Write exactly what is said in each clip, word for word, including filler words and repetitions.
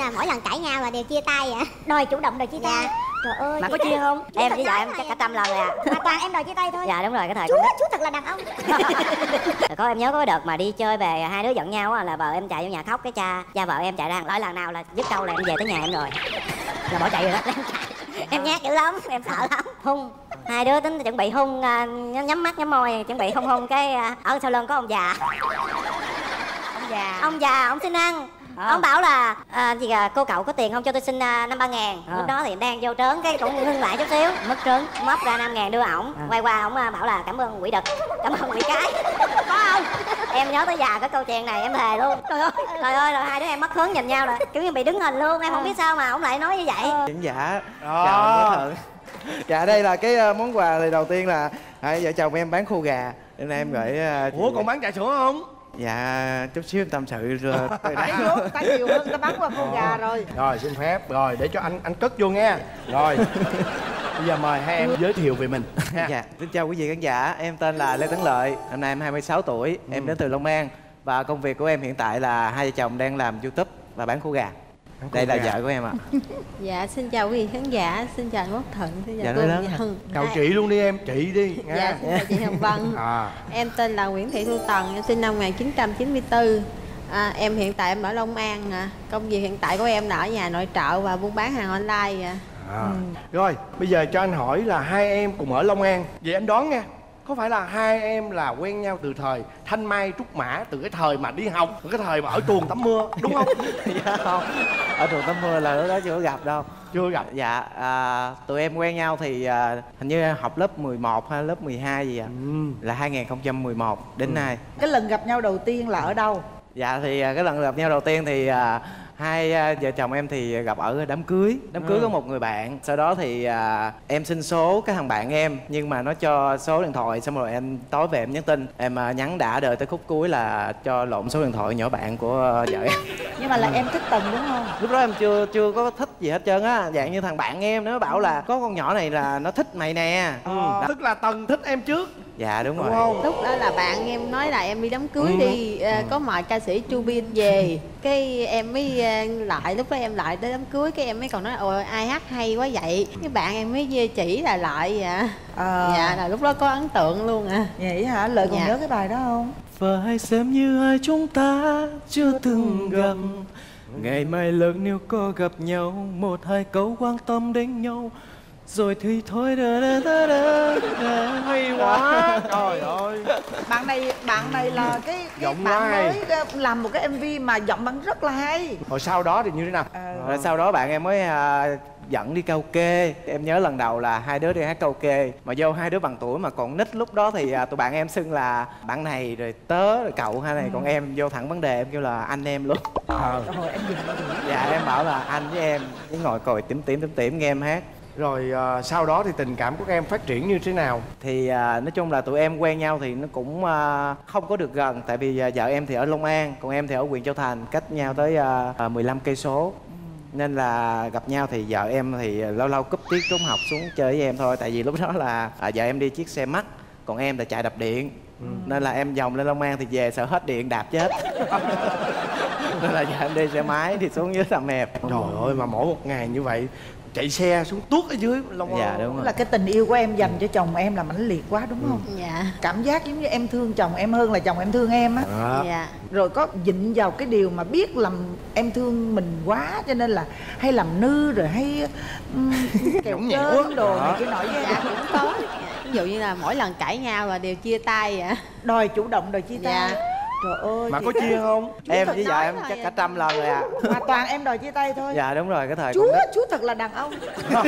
là mỗi lần cãi nhau là đều chia tay vậy? Đòi chủ động đòi chia tay. Dạ. Trời ơi. Mà có chia không? Em với vợ em chắc cả trăm lần rồi à. Mà toàn em đòi chia tay thôi. Dạ đúng rồi, cái thời Chú con chú thật là đàn ông. nít. Có em nhớ có cái đợt mà đi chơi về hai đứa giận nhau á, là vợ em chạy vô nhà khóc, cái cha cha vợ em chạy ra lỡ lần nào là dứt câu là em về tới nhà em rồi, là bỏ chạy rồi đó. Em nhát dữ lắm, em sợ lắm. Hung, hai đứa tính chuẩn bị hung, uh, nhắm mắt nhắm môi chuẩn bị hung hung cái uh, ở sau lưng có ông già. Ông già. Ông già ông xin ăn. À. Ông bảo là à, gì à, cô cậu có tiền không cho tôi xin uh, năm ba ngàn. À. Lúc đó thì đang vô trớn cái cũng ngưng lại chút xíu, mất trớn móc ra năm ngàn đưa ổng. À. Quay qua ổng uh, bảo là cảm ơn quỷ đực, cảm ơn quỷ cái. Có không? Em nhớ tới già cái câu chuyện này em thề luôn. Trời ơi, trời ơi, rồi hai đứa em mất hứng nhìn nhau rồi kiểu như bị đứng hình luôn. Em à. không biết sao mà ổng lại nói như vậy. Diễn giả chào Thượng. Dạ đây là cái món quà thì đầu tiên là hai vợ chồng em bán khô gà nên em gửi. Uh, Ủa còn bán trà sữa không? Dạ chút xíu tâm sự rồi. Đấy đúng, ta nhiều hơn, ta bán qua khô gà rồi. Rồi xin phép, rồi để cho anh anh cất vô nghe. Rồi bây giờ mời hai em giới thiệu về mình. Dạ, xin chào quý vị khán giả, em tên là Lê Tấn Lợi, năm nay em hai mươi sáu tuổi, ừ. em đến từ Long An. Và công việc của em hiện tại là hai vợ chồng đang làm YouTube và bán khô gà. Đây là vợ của em ạ. À. Dạ xin chào quý vị khán giả, xin chào anh Quốc Thuận, xin chào dạ, cô Vân. Chào chị luôn đi em, chị đi nghe. Dạ xin chào chị Hồng Vân. À. Em tên là Nguyễn Thị Thu Tần, em sinh năm một nghìn chín trăm chín mươi tư. À, em hiện tại em ở Long An. À. Công việc hiện tại của em là ở nhà nội trợ và buôn bán hàng online. À. À. Ừ. Rồi bây giờ cho anh hỏi là hai em cùng ở Long An, vậy anh đoán nha, có phải là hai em là quen nhau từ thời Thanh Mai Trúc Mã, từ cái thời mà đi học, từ cái thời mà ở chuồng tắm mưa, đúng không? Dạ không, ở chuồng tắm mưa là lúc đó chưa có gặp đâu. Chưa gặp. Dạ, à, tụi em quen nhau thì à, hình như học lớp mười một hay lớp mười hai gì ạ. À? Ừ. Là hai nghìn không trăm mười một đến ừ. nay. Cái lần gặp nhau đầu tiên là ở đâu? Dạ thì cái lần gặp nhau đầu tiên thì à, hai à, vợ chồng em thì gặp ở đám cưới đám cưới ừ. có một người bạn. Sau đó thì à, em xin số cái thằng bạn em, nhưng mà nó cho số điện thoại, xong rồi em tối về em nhắn tin, em à, nhắn đã đời tới khúc cuối là cho lộn số điện thoại nhỏ bạn của vợ em. Nhưng mà là em thích Tần đúng không? Lúc đó em chưa chưa có thích gì hết trơn á, dạng như thằng bạn em nó bảo là có con nhỏ này là nó thích mày nè. Ừ. Tức là Tần thích em trước. Dạ đúng, đúng rồi không? Lúc đó là bạn em nói là em đi đám cưới ừ. đi uh, ừ. có mời ca sĩ Chu Bin về, cái em mới uh, lại lúc đó em lại tới đám cưới, cái em mới còn nói ôi ai hát hay quá vậy, cái bạn em mới chỉ là lại vậy. À. Dạ là lúc đó có ấn tượng luôn à. Vậy hả? Lợi còn dạ. nhớ cái bài đó không? Phải xem như hai chúng ta chưa từng gặp, ngày mai lớn nếu có gặp nhau, một hai câu quan tâm đến nhau rồi thì thôi. Đà, đà, đà, đà, đà. Hay quá. Trời ơi, bạn này bạn này là cái, cái bạn mới làm một cái em vê mà giọng bạn rất là hay. Rồi sau đó thì như thế nào? À, rồi sau đó bạn em mới uh, dẫn đi karaoke. Em nhớ lần đầu là hai đứa đi hát karaoke mà vô hai đứa bằng tuổi mà còn nít. Lúc đó thì uh, tụi bạn em xưng là bạn này rồi tớ rồi cậu hai này ừ. còn em vô thẳng vấn đề, em kêu là anh em luôn. À. Rồi em dạ em bảo là anh với em, với ngồi còi tím tím tím tím nghe em hát. Rồi uh, sau đó thì tình cảm của các em phát triển như thế nào? Thì uh, nói chung là tụi em quen nhau thì nó cũng uh, không có được gần. Tại vì uh, vợ em thì ở Long An, còn em thì ở huyện Châu Thành, cách nhau tới uh, mười lăm cây số. Nên là gặp nhau thì vợ em thì lâu lâu cúp tiết trốn học xuống chơi với em thôi. Tại vì lúc đó là uh, vợ em đi chiếc xe mắc, còn em là chạy đạp điện. Ừ. Nên là em vòng lên Long An thì về sợ hết điện đạp chết. Nên là vợ em đi xe máy thì xuống dưới Tầm Hẹp. Trời ơi, mà mỗi một ngày như vậy chạy xe xuống tuốt ở dưới Long An. Dạ đúng rồi. Là cái tình yêu của em dành cho chồng em là mãnh liệt quá đúng không? Ừ. Dạ. Cảm giác giống như em thương chồng em hơn là chồng em thương em á. À. Dạ. Rồi có dịnh vào cái điều mà biết làm em thương mình quá cho nên là hay làm nư rồi hay um, kẹo cơn đồ này cái nỗi với dạ, cũng có. Ví dụ như là mỗi lần cãi nhau là đều chia tay vậy. Đòi chủ động đòi chia tay. Dạ. Trời ơi. Mà có chia không? Chú em với vợ em chắc cả trăm lần rồi à. Mà toàn em đòi chia tay thôi. Dạ đúng rồi, cái thời Chú chú thật là đàn ông.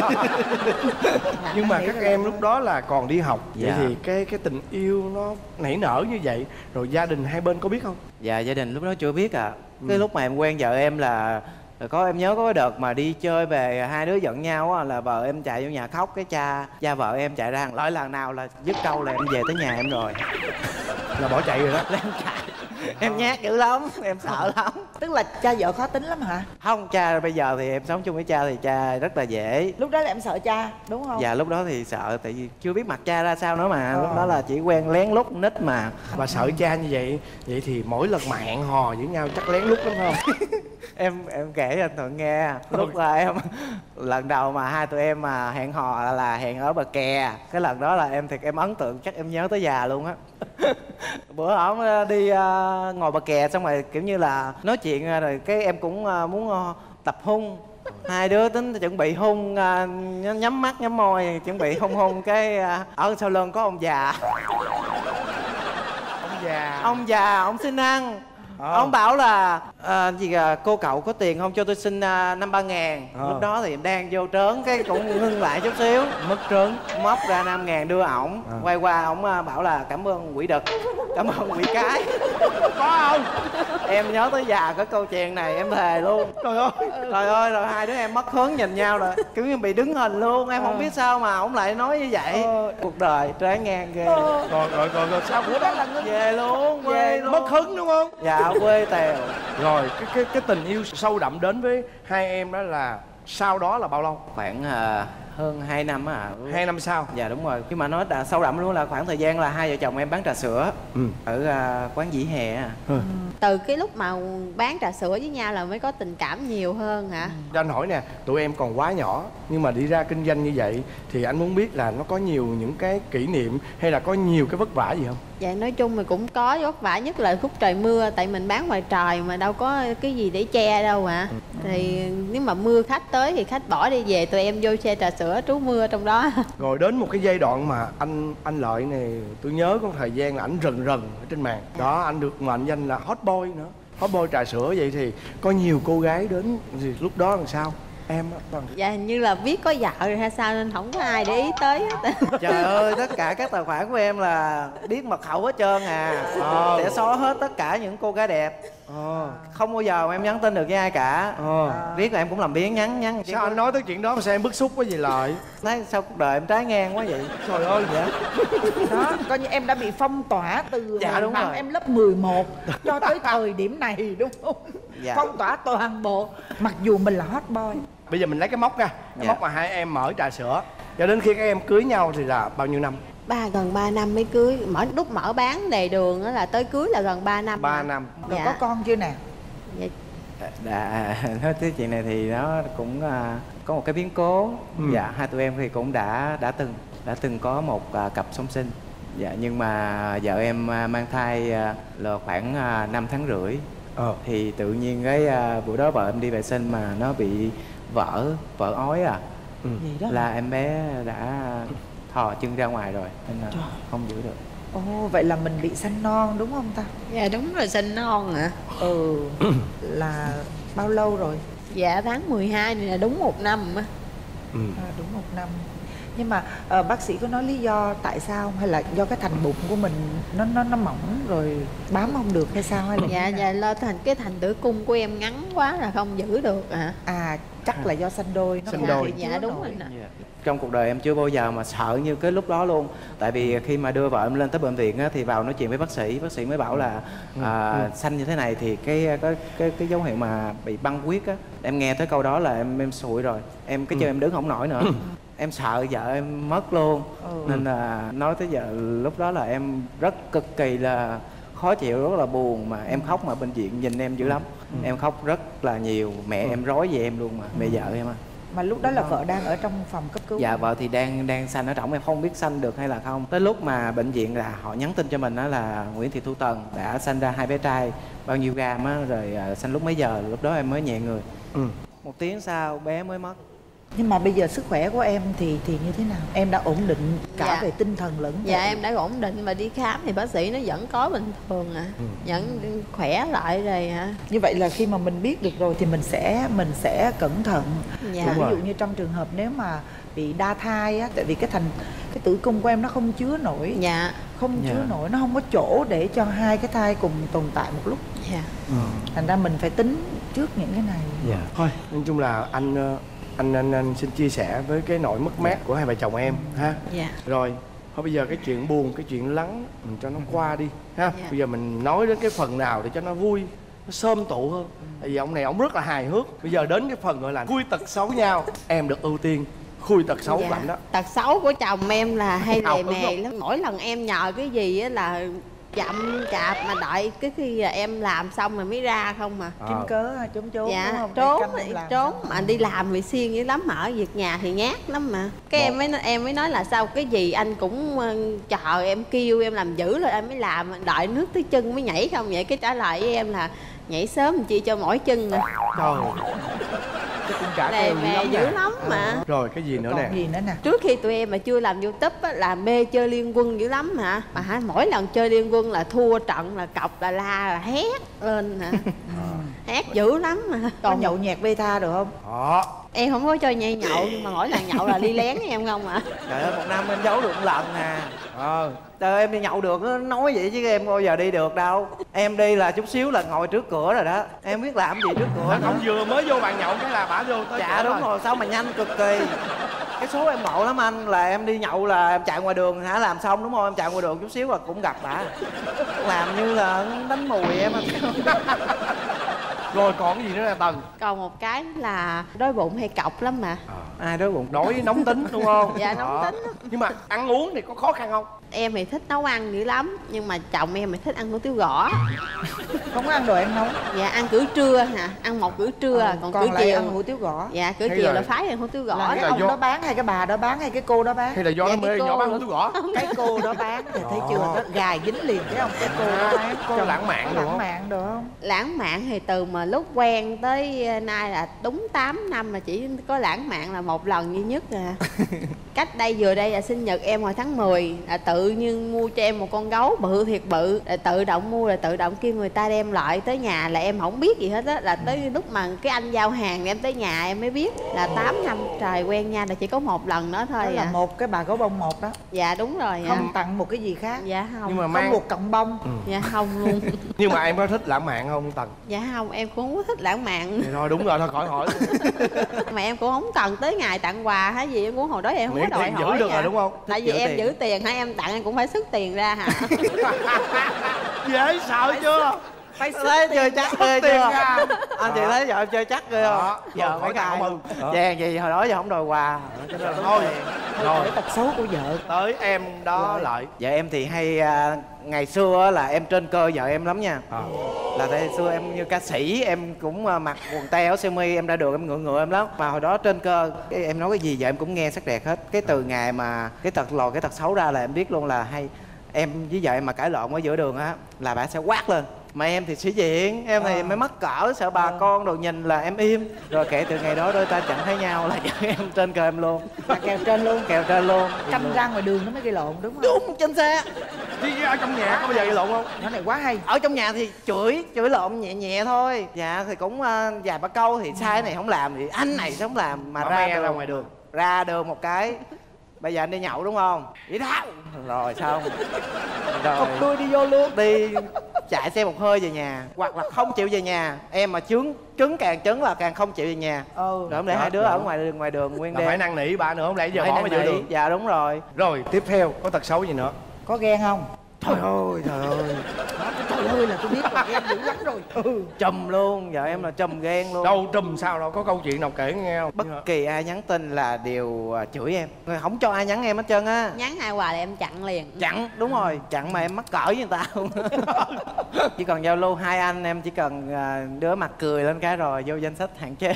Nhưng mà các em lúc đó là còn đi học. Vậy dạ. thì cái cái tình yêu nó nảy nở như vậy, rồi gia đình hai bên có biết không? Dạ gia đình lúc đó chưa biết à. Cái ừ. lúc mà em quen vợ em là có em nhớ có cái đợt mà đi chơi về hai đứa giận nhau á, là vợ em chạy vô nhà khóc, cái cha cha vợ em chạy ra lỡ lần nào là dứt câu là em về tới nhà em rồi. Là bỏ chạy rồi đó. Em chạy. Em nhát dữ lắm, em sợ lắm. Tức là cha vợ khó tính lắm hả? Không, cha bây giờ thì em sống chung với cha thì cha rất là dễ. Lúc đó là em sợ cha đúng không? Dạ lúc đó thì sợ, tại vì chưa biết mặt cha ra sao nữa mà. Ờ. Lúc đó là chỉ quen lén lút nít mà. Và sợ cha như vậy, vậy thì mỗi lần mà hẹn hò với nhau chắc lén lút lắm không? em em kể cho anh Thuận nghe. Lúc là em lần đầu mà hai tụi em mà hẹn hò là, là hẹn ở bờ kè. Cái lần đó là em thiệt em ấn tượng, chắc em nhớ tới già luôn á. Bữa ổng đi uh, ngồi bờ kè xong rồi kiểu như là nói chuyện rồi cái em cũng uh, muốn uh, tập hung. Hai đứa tính chuẩn bị hung, uh, nhắm mắt nhắm môi chuẩn bị hung hung cái uh, ở sau lưng có ông già. Ông già. Ông già ông xin ăn. Ờ. Ông bảo là à, gì à, cô cậu có tiền không cho tôi xin à, năm ba ngàn. Ờ. Lúc đó thì em đang vô trớn cái cũng ngưng lại chút xíu. Mất trớn móc ra năm ngàn đưa ổng. Ờ. Quay qua ổng à, bảo là cảm ơn quỷ đực, cảm ơn quỷ cái. Có không? Em nhớ tới già cái câu chuyện này em thề luôn. Trời ơi. Trời ơi rồi hai đứa em mất hứng nhìn nhau rồi kiểu như bị đứng hình luôn. Em ờ. không biết sao mà ổng lại nói như vậy. Ờ. Cuộc đời trái ngang ghê. Ờ. Rồi rồi rồi rồi sao bữa đó là về luôn, về luôn. Mất hứng đúng không? Dạ quê tèo. Rồi cái cái cái tình yêu sâu đậm đến với hai em đó là sau đó là bao lâu? Khoảng uh, hơn hai năm á. Hai năm sau? Dạ đúng rồi. Nhưng mà nói đã sâu đậm luôn là khoảng thời gian là hai vợ chồng em bán trà sữa. Ừ. Ở uh, quán Dĩ Hè. Ừ. Từ cái lúc mà bán trà sữa với nhau là mới có tình cảm nhiều hơn hả? Ừ. Anh hỏi nè, tụi em còn quá nhỏ nhưng mà đi ra kinh doanh như vậy thì anh muốn biết là nó có nhiều những cái kỷ niệm hay là có nhiều cái vất vả gì không? Dạ nói chung thì cũng có vất vả, nhất là khúc trời mưa, tại mình bán ngoài trời mà đâu có cái gì để che đâu ạ. Ừ. Thì nếu mà mưa khách tới thì khách bỏ đi về, tụi em vô xe trà sữa trú mưa trong đó. Rồi đến một cái giai đoạn mà anh anh Lợi này tôi nhớ có thời gian là ảnh rần rần ở trên màn đó, anh được mệnh danh là hot boy nữa, hot boy trà sữa. Vậy thì có nhiều cô gái đến thì lúc đó làm sao em á? Vâng. Dạ hình như là biết có vợ rồi hay sao nên không có ai để ý tới hết. Trời ơi, tất cả các tài khoản của em là biết mật khẩu hết trơn à. Ờ. Sẽ xóa hết tất cả những cô gái đẹp. Ờ. Không bao giờ mà em nhắn tin được với ai cả. Ờ. Riết là em cũng làm biếng nhắn nhắn. Sao anh nói tới chuyện đó mà sao em bức xúc quá gì Lợi? Nói sao cuộc đời em trái ngang quá vậy. Trời ơi. Dạ. Đó, coi như em đã bị phong tỏa từ dạ, đúng năm rồi. em lớp mười một cho tới thời điểm này đúng không? Dạ. Phong tỏa toàn bộ mặc dù mình là hot boy. Bây giờ mình lấy cái mốc ra, cái dạ. mốc mà hai em mở trà sữa cho đến khi các em cưới nhau thì là bao nhiêu năm? Ba gần ba năm mới cưới. Mở lúc mở bán đề đường đó là tới cưới là gần ba năm. Ba năm. Rồi dạ. có con chưa nè? Dạ. Đã, nói tới chuyện này thì nó cũng uh, có một cái biến cố. Ừ. Dạ hai tụi em thì cũng đã đã từng đã từng có một uh, cặp song sinh. Dạ nhưng mà vợ em uh, mang thai uh, là khoảng uh, năm tháng rưỡi. Ờ. Thì tự nhiên cái uh, bữa đó vợ em đi vệ sinh mà nó bị vỡ vỡ ói à. Ừ. Gì đó là hả? Em bé đã thò chân ra ngoài rồi nên là trời. Không giữ được. Ồ vậy là mình bị sanh non đúng không ta? Dạ đúng rồi, sanh non hả? Ừ. Là bao lâu rồi? Dạ tháng mười hai này là đúng một năm á. Ừ. À, đúng một năm. Nhưng mà uh, bác sĩ có nói lý do tại sao không? Hay là do cái thành bụng của mình nó nó nó mỏng rồi bám không được hay sao hay là dạ dạ lo thành cái thành tử cung của em ngắn quá là không giữ được hả? À? à chắc là do sanh đôi nó sanh đôi. Dạ đúng rồi. Yeah. Trong cuộc đời em chưa bao giờ mà sợ như cái lúc đó luôn. Tại vì khi mà đưa vợ em lên tới bệnh viện á, thì vào nói chuyện với bác sĩ, bác sĩ mới bảo là à, ừ. sanh như thế này thì cái cái cái, cái dấu hiệu mà bị băng huyết á. Em nghe tới câu đó là em em sụi rồi. Em cái chân ừ. em đứng không nổi nữa. Em sợ vợ em mất luôn. Ừ. Nên là nói tới giờ lúc đó là em rất cực kỳ là khó chịu, rất là buồn, mà em khóc mà bệnh viện nhìn em dữ lắm. Ừ. Em khóc rất là nhiều, mẹ ừ. em rối về em luôn mà, mẹ vợ em á. Mà lúc đó là vợ đang ở trong phòng cấp cứu. Dạ vợ thì đang đang sanh ở trong, em không biết sanh được hay là không. Tới lúc mà bệnh viện là họ nhắn tin cho mình đó là Nguyễn Thị Thu Tần đã sanh ra hai bé trai bao nhiêu gam á, rồi sanh lúc mấy giờ, lúc đó em mới nhẹ người. Ừ. Một tiếng sau bé mới mất. Nhưng mà bây giờ sức khỏe của em thì thì như thế nào? Em đã ổn định cả dạ. về tinh thần lẫn dạ em đã ổn định và đi khám thì bác sĩ nó vẫn có bình thường à, ừ. vẫn khỏe lại rồi hả? Như vậy là khi mà mình biết được rồi thì mình sẽ mình sẽ cẩn thận. Dạ. Ví dụ như trong trường hợp nếu mà bị đa thai á, tại vì cái thành cái tử cung của em nó không chứa nổi, dạ. không dạ. chứa nổi, nó không có chỗ để cho hai cái thai cùng tồn tại một lúc. Dạ. Ừ. Thành ra mình phải tính trước những cái này. Dạ. Thôi, nói chung là anh anh anh, anh xin chia sẻ với cái nỗi mất mát của hai vợ chồng em ha. Dạ. Rồi, thôi bây giờ cái chuyện buồn, cái chuyện lắng mình cho nó qua đi ha. Dạ. Bây giờ mình nói đến cái phần nào để cho nó vui, nó xôm tụ hơn. Tại vì ông này ông rất là hài hước. Bây giờ đến cái phần gọi là khui tật xấu nhau, em được ưu tiên khui tật xấu dạ. của anh đó. Tật xấu của chồng em là hay lề mề lắm. Mỗi lần em nhờ cái gì á là chậm chạp mà đợi cái khi là em làm xong rồi mới ra không mà. Kiếm cớ trốn trốn Dạ đúng không? trốn Để canh làm trốn xong. mà đi làm vì siêng dữ lắm mà ở việc nhà thì nhát lắm mà. Cái em mới em mới nói là sao cái gì anh cũng ờ, chờ em kêu em làm dữ rồi em mới làm, đợi nước tới chân mới nhảy không vậy. Cái trả lời với em là nhảy sớm làm chi cho mỏi chân nè. Trời, cái cũng trả Lè kèo dữ mè lắm dữ nè. lắm mà. Rồi cái gì nữa Còn nè? gì nữa nè? Trước khi tụi em mà chưa làm YouTube á, là mê chơi Liên Quân dữ lắm hả. Mà hả, mỗi lần chơi Liên Quân là thua trận là cọc là la là hét lên hả. Hét dữ lắm mà. Có Còn nhậu nhẹt beta được không? Đó. em không có chơi nhảy nhậu nhưng mà mỗi lần nhậu là đi lén em không ạ. Trời ơi, một năm em giấu được một lần nè. Ờ. Trời ơi, em đi nhậu được nó nói vậy chứ em bao giờ đi được đâu. Em đi là chút xíu là ngồi trước cửa rồi đó. Em biết làm gì trước cửa Anh nữa. không vừa mới vô bàn nhậu cái là bả vô tới. Dạ đúng rồi, sao mà nhanh cực kỳ. Cái số em ngộ lắm anh, là em đi nhậu là em chạy ngoài đường hả, làm xong đúng không, em chạy ngoài đường chút xíu là cũng gặp bả. Làm như là đánh mùi em anh. Rồi còn cái gì nữa nè Tần? Còn một cái là đói bụng hay cọc lắm mà. Ai đói bụng Đói nóng tính đúng không? Dạ nóng Đó. tính lắm. Nhưng mà ăn uống thì có khó khăn không? Em thì thích nấu ăn dữ lắm nhưng mà chồng em thì thích ăn hủ tiếu gõ. Không có ăn đồ em nấu. Dạ ăn cử trưa hả, ăn một cử trưa Ờ, còn, còn cử lại chiều ăn hủ tiếu gõ. dạ cử Hay chiều là- là phái ăn hủ tiếu Là gõ cái đó. ông do- đó bán hay cái bà đó bán hay cái cô đó bán? Hay là do Dạ, nó cái mê cô nhỏ bán luôn. hủ tiếu gõ? Cái cô đó bán thì thấy chưa, nó gài dính liền cái ông cái cô đó bán. Cho lãng mạn Có được lãng không? mạn được không? Lãng mạn thì từ mà lúc quen tới nay là đúng tám năm mà chỉ có lãng mạn là một lần duy nhất à. Cách đây vừa đây là sinh nhật em hồi tháng mười, là tự nhiên mua cho em một con gấu bự thiệt bự, là tự động mua, là tự động kêu người ta đem lại tới nhà, là em không biết gì hết á. Là tới lúc mà cái anh giao hàng em tới nhà em mới biết là tám năm trời quen nha, là chỉ có một lần đó Đó thôi là à. một cái bà gấu bông một đó. Dạ đúng rồi. Dạ. Không tặng một cái gì khác. Dạ không. Nhưng mà Có mang một cọng bông. Dạ không luôn. Nhưng mà em có thích lãng mạn không Tần? Dạ không, em cũng không có thích lãng mạn. Thì thôi đúng rồi, thôi khỏi hỏi. Mà em cũng không cần tới ngày tặng quà hay gì, em cũng hồi đó em không Miễn có đòi tiền giữ hỏi được dạ. rồi đúng không? Tại vì Giữ em tiền. giữ tiền hả, em tặng em cũng phải xuất tiền ra hả. Dễ sợ chưa? Phải thấy chơi chắc ghê tiền chưa? ra. Anh chị Đó. thấy vợ em chơi chắc ghê Đó. không? Giờ Rồi, mấy khỏi cái cảm ơn. Đó. vàng gì hồi đó giờ không đòi quà. Cho nên là Thôi. Rồi. Rồi Cái tật xấu của vợ. tới em đó Rồi. lại. Vợ em thì hay à, ngày xưa á là em trên cơ vợ em lắm nha. À. Là tại xưa em như ca sĩ em cũng à, mặc quần tây áo sơ mi, em ra đường em ngựa ngựa em lắm. Mà hồi đó trên cơ cái em nói cái gì vợ em cũng nghe sắc đẹp hết. Cái từ ngày mà cái tật lòi cái tật xấu ra là em biết luôn là hay em với vợ em mà cãi lộn ở giữa đường á là bà sẽ quát lên. Mà em thì sĩ diện, em thì À. mới mắc cỡ, sợ bà À. con đồ nhìn là em im. Rồi kể từ ngày đó đôi ta chẳng thấy nhau là vợ em trên cơ em luôn. Là kèo trên luôn. Kèo trên luôn. Canh ra ngoài đường nó mới gây lộn đúng không? Đúng, trên xe. Chứ ở trong nhà có bao giờ gây lộn không? Nó này quá hay. Ở trong nhà thì chửi, chửi lộn nhẹ nhẹ thôi. Dạ thì cũng uh, vài ba câu thì sai cái này không làm thì anh này sao không làm. Mà Bà ra me đường, ra ngoài đường. ra đường một cái. Bây giờ anh đi nhậu đúng không? Đi tháo. Rồi xong. Rồi Cục đuôi đi vô luôn. đi chạy xe một hơi về nhà. Hoặc là không chịu về nhà. Em mà trứng trứng càng trứng là càng không chịu về nhà. Ừ. Rồi không để Đó, hai đứa đó. ở ngoài đường ngoài đường nguyên Là đêm. phải năn nỉ bà nữa, không lẽ giờ Phải bỏ năn mà giữa nỉ. đường. Dạ đúng rồi. Rồi tiếp theo có tật xấu gì nữa? Có ghen không? Trời ơi trời ơi. Đó, cái trời ơi là tôi biết là ghen dữ lắm rồi. Ừ. Chùm luôn. Vợ em là chùm ghen luôn. Đâu trùm sao đâu, có câu chuyện nào kể nghe không? Bất kỳ ai nhắn tin là đều à, chửi em. Không cho ai nhắn em hết trơn á. Nhắn hai quà là em chặn liền. Chặn, đúng rồi, chặn mà em mắc cỡ với người ta không. Chỉ còn giao lưu hai anh em chỉ cần à, đứa mặt cười lên cái rồi vô danh sách hạn chế.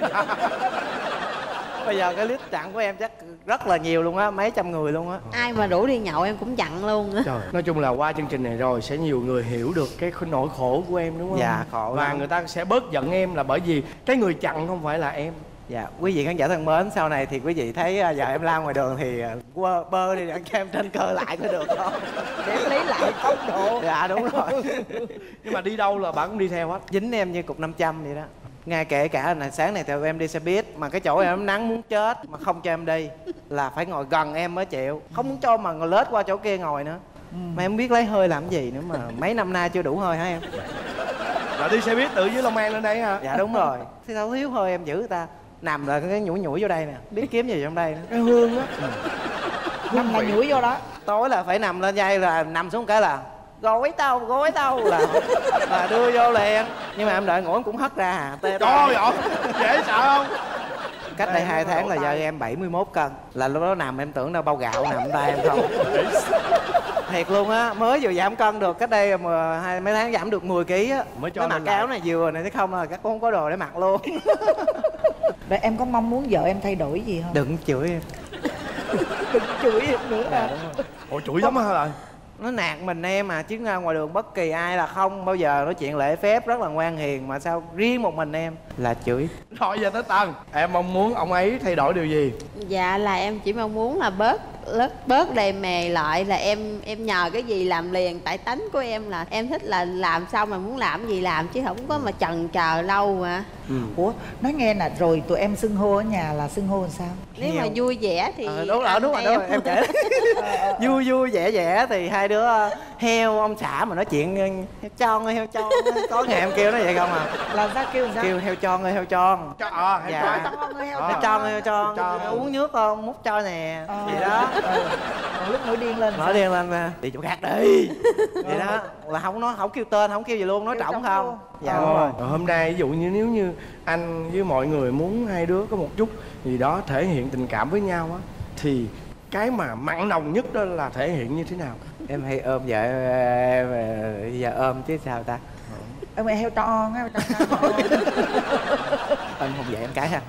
Bây giờ cái list chặn của em chắc rất là nhiều luôn á, mấy trăm người luôn á. Ai mà rủ đi nhậu em cũng chặn luôn á. Trời, nói chung là qua chương trình này rồi sẽ nhiều người hiểu được cái nỗi khổ của em đúng không? Dạ, khổ Và lắm. người ta sẽ bớt giận em là bởi vì cái người chặn không phải là em. Dạ, quý vị khán giả thân mến, sau này thì quý vị thấy à, giờ em la ngoài đường thì à, quơ bơ đi ăn cho em trên cơ lại có được không? Để lấy lại tốc độ. Dạ đúng rồi. Nhưng mà đi đâu là bạn cũng đi theo hết. Dính em như cục năm trăm vậy đó. Ngay kể cả là sáng này theo em đi xe buýt mà cái chỗ em nắng muốn chết mà không cho em đi là phải ngồi gần em mới chịu, không muốn cho mà ngồi lết qua chỗ kia ngồi nữa. Mà em biết lấy hơi làm gì nữa mà mấy năm nay chưa đủ hơi hả em? Là đi xe buýt từ dưới Long An lên đây hả? Dạ đúng rồi. Thế sao thiếu hơi em giữ người ta nằm là cái nhủi nhủi vô đây nè, biết kiếm gì trong đây nữa. Cái hương á. Nằm là nhủi vô đó. Tối là phải nằm lên dây là nằm xuống cái là gối tao gối tao là là đưa vô liền. Nhưng mà em đợi ngủ em cũng hất ra à. Tê Trời ơi, dễ sợ không? cách đây hai tháng là vợ em bảy mươi mốt cân, là lúc đó nằm em tưởng đâu bao gạo nằm tay em không. Thiệt luôn á, mới vừa giảm cân được, cách đây mà hai mấy tháng giảm được mười ký á. Mới cho Mới mặc lên cái áo lại. này vừa này, thế không là các con không có đồ để mặc luôn. Vậy em có mong muốn vợ em thay đổi gì không? Đừng chửi em. Đừng chửi em nữa à. Ủa chửi lắm hả rồi? Nó nạt mình em mà, chứ ra ngoài đường bất kỳ ai là không bao giờ nói chuyện lễ phép, rất là ngoan hiền, mà sao riêng một mình em là chửi. Rồi giờ tới Tân, em mong muốn ông ấy thay đổi điều gì? Dạ là em chỉ mong muốn là bớt bớt bớt đầy mề lại, là em em nhờ cái gì làm liền. Tại tánh của em là em thích là làm xong mà muốn làm gì làm, chứ không có mà chần chờ lâu mà. Ừ. Ủa, nói nghe nè, rồi tụi em xưng hô ở nhà là xưng hô làm sao? Nếu mà vui vẻ thì Ờ, đúng rồi, anh đúng rồi, đúng rồi, em kể. Vui vui vẻ vẻ thì hai đứa heo ông xã mà nói chuyện heo tròn ơi heo tròn ơi. Có ngày em kêu nó vậy không à. Là sao kêu làm sao? Kêu heo tròn ơi heo tròn. Cho, à, hay Dạ. cho. Tròn ơi, heo Ờ. Heo tròn ơi heo tròn. Tròn. Uống nước không, múc cho nè. Ờ. Vậy đó. Ừ. Còn lúc nổi điên lên Nói điên lên nè, đi chỗ khác đi. Vậy đó, là không nói, không kêu tên, không kêu gì luôn, nói Kêu trỏng trống không. luôn. Dạ Ờ. đúng rồi. Rồi hôm nay ví dụ như nếu như anh với mọi người muốn hai đứa có một chút gì đó thể hiện tình cảm với nhau á, thì cái mà mặn nồng nhất đó là thể hiện như thế nào? Em hay ôm vợ em, giờ ôm chứ sao ta. Em heo tròn á, heo tròn. Anh không dạy em cái ha.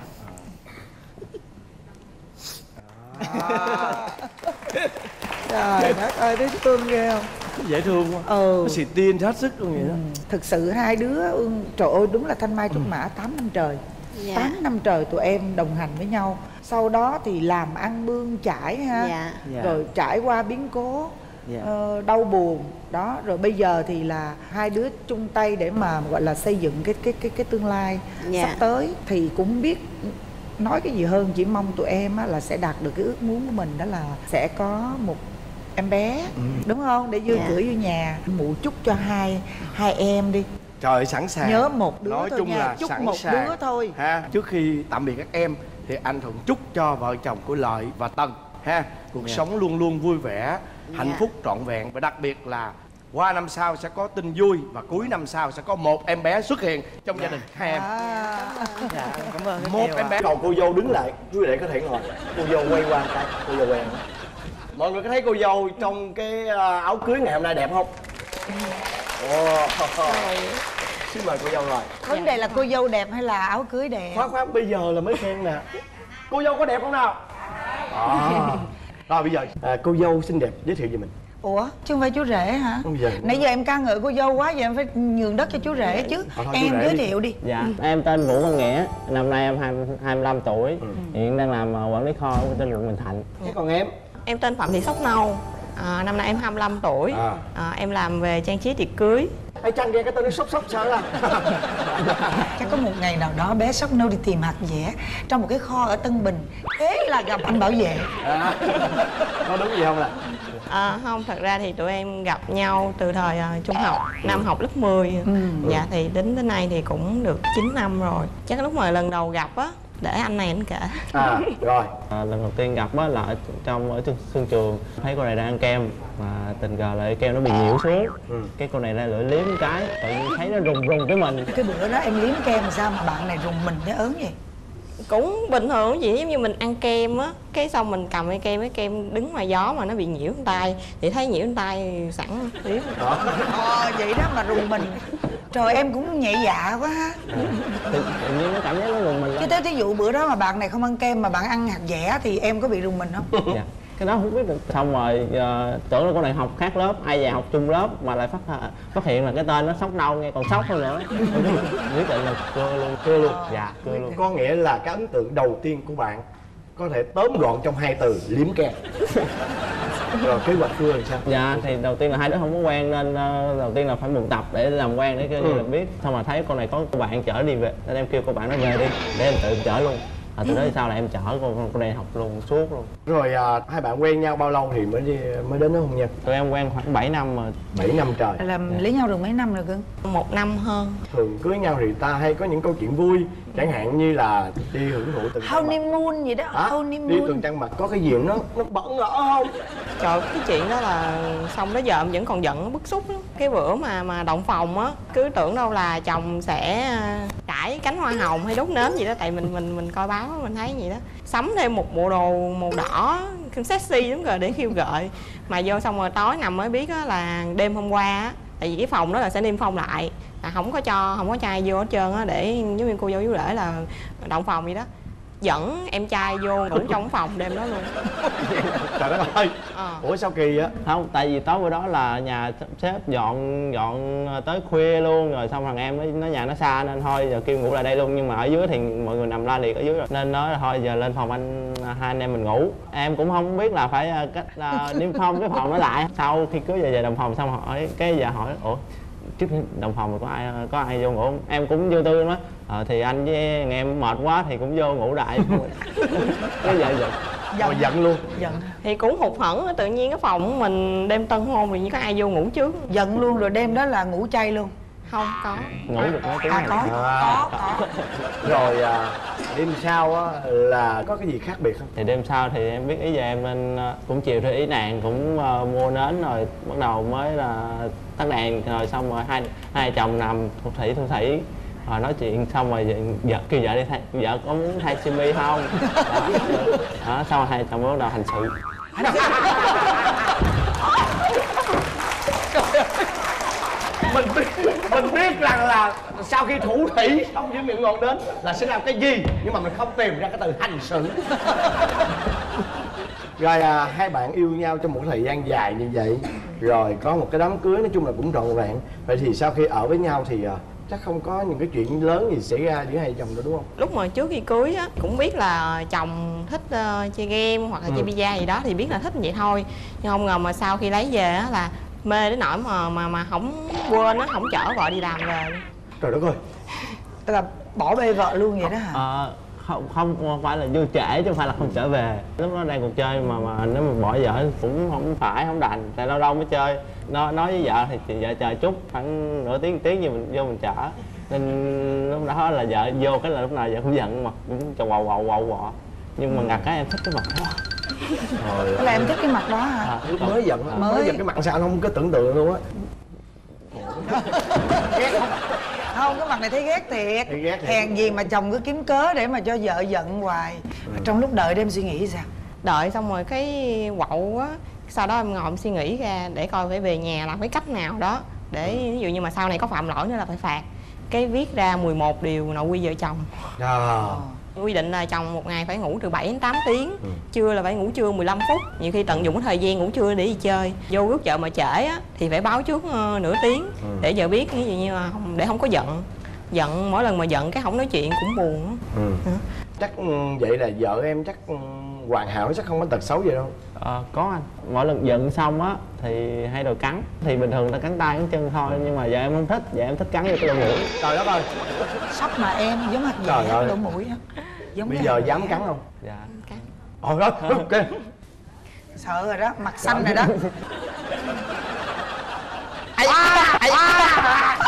Trời đất ơi, thấy thương ghê không? Dễ thương quá. Ừ. Nó xì tin hết sức luôn vậy đó. Thực sự hai đứa, ừ, trời ơi đúng là thanh mai trúc mã tám năm trời. Dạ. tám năm trời tụi em đồng hành với nhau. Sau đó thì làm ăn bươn chải ha. Dạ. Dạ. Rồi trải qua biến cố, Dạ. ờ, đau buồn đó, rồi bây giờ thì là hai đứa chung tay để mà gọi là xây dựng cái cái cái cái tương lai Dạ. sắp tới. Thì cũng biết nói cái gì hơn, chỉ mong tụi em á, là sẽ đạt được cái ước muốn của mình, đó là sẽ có một em bé, Ừ. đúng không, để vui Dạ. gửi vô nhà. Mụ chúc cho hai hai em đi. Trời sẵn sàng. Nhớ một đứa Nói thôi chung nha, là chúc sẵn một sàng. đứa thôi. Ha, trước khi tạm biệt các em thì anh thuận chúc cho vợ chồng của Lợi và Tân ha, cuộc Dạ. sống luôn luôn vui vẻ, hạnh Dạ. phúc trọn vẹn, và đặc biệt là qua năm sau sẽ có tin vui, và cuối năm sau sẽ có một em bé xuất hiện trong gia đình hai em. À. Dạ, cảm ơn rất Một nhiều em ạ. bé. Cầu cô dâu đứng lại, quý vị để có thể ngồi. Cô dâu quay qua một cái, cô dâu quen. Mọi người có thấy cô dâu trong cái ờ, áo cưới ngày hôm nay đẹp không? Ồ, xin mời cô dâu rồi. Vấn đề là cô dâu đẹp hay là áo cưới đẹp? Khoan khoan, bây giờ là mới khen nè. Cô dâu có đẹp không nào? À. Rồi bây giờ à, cô dâu xinh đẹp, giới thiệu về mình. Ủa, chứ không phải chú rể hả? Không giờ. Nãy giờ em ca ngợi cô dâu quá, giờ em phải nhường đất cho chú rể chứ. Thôi, thôi, chú Em rể giới đi. thiệu đi. Dạ, em tên Vũ Văn Nghĩa, năm nay em hai mươi lăm tuổi, hiện đang làm uh, quản lý kho ở trên quận Bình Thạnh. Thế còn em? Em tên Phạm Thị Sóc Nâu, à, năm nay em hai mươi lăm tuổi, À. à, em làm về trang trí tiệc cưới. Ê Trăng nghe cái tên nó sốc sốc sao đó. Chắc có một ngày nào đó bé Sóc Nâu đi tìm hạt dẻ trong một cái kho ở Tân Bình. Thế là gặp anh bảo vệ. À. Có đúng gì không là? À, không, thật ra thì tụi em gặp nhau từ thời uh, trung học, năm học lớp mười. Ừ. Dạ, thì đến đến nay thì cũng được chín năm rồi. Chắc lúc mà lần đầu gặp á, để anh này anh kể. À, rồi. À, lần đầu tiên gặp á là ở trong ở trong sân trường, thấy cô này đang ăn kem mà tình cờ lại kem nó bị nhiễu xuống, Ừ. cái cô này ra lưỡi liếm cái, tự nhiên thấy nó rùng rùng cái mình. Cái bữa đó em liếm kem mà sao mà bạn này rùng mình thấy ớn vậy? Cũng bình thường vậy, giống như mình ăn kem á, cái xong mình cầm cái kem, cái kem đứng ngoài gió mà nó bị nhiễu tay, thì thấy nhiễu tay sẵn liếm. Đó. Ờ, vậy đó mà rùng mình. Trời, em cũng nhẹ dạ quá ha. Tự, tự nhiên nó cảm giác nó rùng mình Chứ lắm. thế thí dụ bữa đó mà bạn này không ăn kem mà bạn ăn hạt dẻ thì em có bị rùng mình không? Dạ. Cái đó không biết được. Xong rồi uh, tưởng là cô này học khác lớp, ai về học chung lớp mà lại phát phát hiện là cái tên nó Sóc Nâu, nghe còn sốc hơn nữa. Quyết định là cưa luôn. Cưa luôn. Dạ, cưa luôn. Có nghĩa là cái ấn tượng đầu tiên của bạn có thể tóm gọn trong hai từ liếm kem. Rồi kế hoạch cưa làm sao? Dạ, thì đầu tiên là hai đứa không có quen nên uh, đầu tiên là phải mượn tập để làm quen để Ừ. là biết. Xong mà thấy cô này có cô bạn chở đi về nên em kêu cô bạn nó về đi để em tự chở luôn. À, từ đó thì sau là em chở cô cô này học luôn suốt luôn. Rồi à, hai bạn quen nhau bao lâu thì mới đi mới đến với hôn nhân? Tụi em quen khoảng bảy năm rồi. bảy năm trời. Làm lấy nhau được mấy năm rồi cưng? Một năm hơn. Thường cưới nhau thì ta hay có những câu chuyện vui, Chẳng hạn như là đi hưởng thụ từng honeymoon gì đó. Hả? Honeymoon. Đi từng trăng mật có cái gì nó nó bẩn rỡ không? Trời, cái chuyện đó là xong đó giờ em vẫn còn giận bức xúc lắm. Cái bữa mà mà động phòng á, cứ tưởng đâu là chồng sẽ trải cánh hoa hồng hay đốt nến gì đó, tại mình mình mình coi báo mình thấy vậy đó. Sắm thêm một bộ đồ màu đỏ sexy lắm rồi để khiêu gợi. Mà vô xong rồi tối nằm mới biết á là đêm hôm qua á, tại vì cái phòng đó là sẽ niêm phong lại, là không có cho không có trai vô hết trơn á, để giống như cô dâu chú rể là động phòng vậy đó. Dẫn em trai vô ngủ trong phòng đêm đó luôn. Trời đất ơi. À. Ủa sao kỳ á? Không, tại vì tối bữa đó là nhà sắp xếp dọn dọn tới khuya luôn, rồi xong thằng em nó, nó nhà nó xa nên thôi giờ kêu ngủ lại đây luôn, nhưng mà ở dưới thì mọi người nằm la liệt ở dưới rồi nên nói là thôi giờ lên phòng anh hai anh em mình ngủ. Em cũng không biết là phải cách uh, niêm phong cái phòng đó lại. Sau khi cưới về về đồng phòng xong hỏi cái giờ hỏi ủa trước đồng phòng mà có ai có ai vô ngủ không? Em cũng vô tư nói ờ thì anh với em mệt quá thì cũng vô ngủ đại. Cái giờ giận Rồi giận luôn. Giận. Thì cũng hụt hẫng, tự nhiên cái phòng của mình đêm tân hôn thì có ai vô ngủ trước. Giận luôn rồi đêm đó là ngủ chay luôn. Không có. Ngủ được mấy tiếng. À có. À. Có có. Rồi à, đêm sau á là có cái gì khác biệt không? Thì đêm sau thì em biết ý về em nên cũng chiều theo ý nàng, cũng uh, mua nến rồi bắt đầu mới là tắt đèn, rồi xong rồi hai hai chồng nằm thu thủy thu thủy rồi nói chuyện xong rồi vợ kêu vợ đi thay, vợ có muốn thay simi không? Đó, đó xong rồi hai chồng bắt đầu hành sự. Mình biết mình biết rằng là sau khi thủ thủy xong với miệng ngọn đến là sẽ làm cái gì, nhưng mà mình không tìm ra cái từ hành xử. Rồi à, hai bạn yêu nhau trong một thời gian dài như vậy, rồi có một cái đám cưới nói chung là cũng trọn vẹn. Vậy thì sau khi ở với nhau thì à, chắc không có những cái chuyện lớn gì xảy ra giữa hai chồng đâu đúng không? Lúc mà trước khi cưới á cũng biết là chồng thích uh, chơi game hoặc là ừ. chơi bida gì đó thì biết là thích vậy thôi, nhưng không ngờ mà sau khi lấy về á là mê đến nỗi mà mà mà không quên á, không chở vợ đi làm về. Trời đất ơi. Tức là bỏ bê vợ luôn vậy đó hả? À, không không phải là vô trễ chứ không phải là không trở về. Lúc đó đang cuộc chơi mà mà nếu mà bỏ vợ cũng không phải không đành, tại lâu lâu mới chơi. Nó nói với vợ thì chị vợ chờ chút khoảng nửa tiếng tiếng gì mình vô mình chở, nên lúc đó là vợ vô cái là lúc nào vợ cũng giận mà cũng chầu quầu quầu quầu quọ. Nhưng mà ngặt cái em thích cái mặt đó. Rồi là em thích cái mặt đó hả? À, mới giận mới, mới giận cái mặt sao anh không có tưởng tượng luôn á. Ghét không? Không, cái mặt này thấy ghét thiệt. Thấy ghét thiệt. Hèn gì mà chồng cứ kiếm cớ để mà cho vợ giận hoài. Ừ. Trong lúc đợi đêm suy nghĩ sao? Đợi xong rồi cái quậu á, sau đó em ngồi em suy nghĩ ra để coi phải về nhà làm cái cách nào đó để ví dụ như mà sau này có phạm lỗi nữa là phải phạt. Cái viết ra mười một điều nội quy vợ chồng. À. Quy định là chồng một ngày phải ngủ từ bảy đến tám tiếng, ừ. trưa là phải ngủ trưa mười lăm phút, nhiều khi tận dụng cái thời gian ngủ trưa để đi chơi. Vô rước vợ mà trễ á thì phải báo trước uh, nửa tiếng ừ. để vợ biết, ví dụ như là để không có giận. Giận mỗi lần mà giận cái không nói chuyện cũng buồn. Ừ. Ừ. Chắc vậy là vợ em chắc hoàn hảo, chắc không có tật xấu gì đâu. Ờ, có anh. Mỗi lần giận xong á thì hay đòi cắn. Thì bình thường ta cắn tay cắn chân thôi, nhưng mà giờ em không thích, giờ em thích cắn vô cái lỗ mũi. Trời đất ơi. Sắp mà em giống hạt dẻ lỗ mũi á. Giống bây giờ dám cắn không? Dạ. Cắn. Ồ đó, ok. Sợ rồi đó, mặt xanh rồi đó. Ai à, ai à.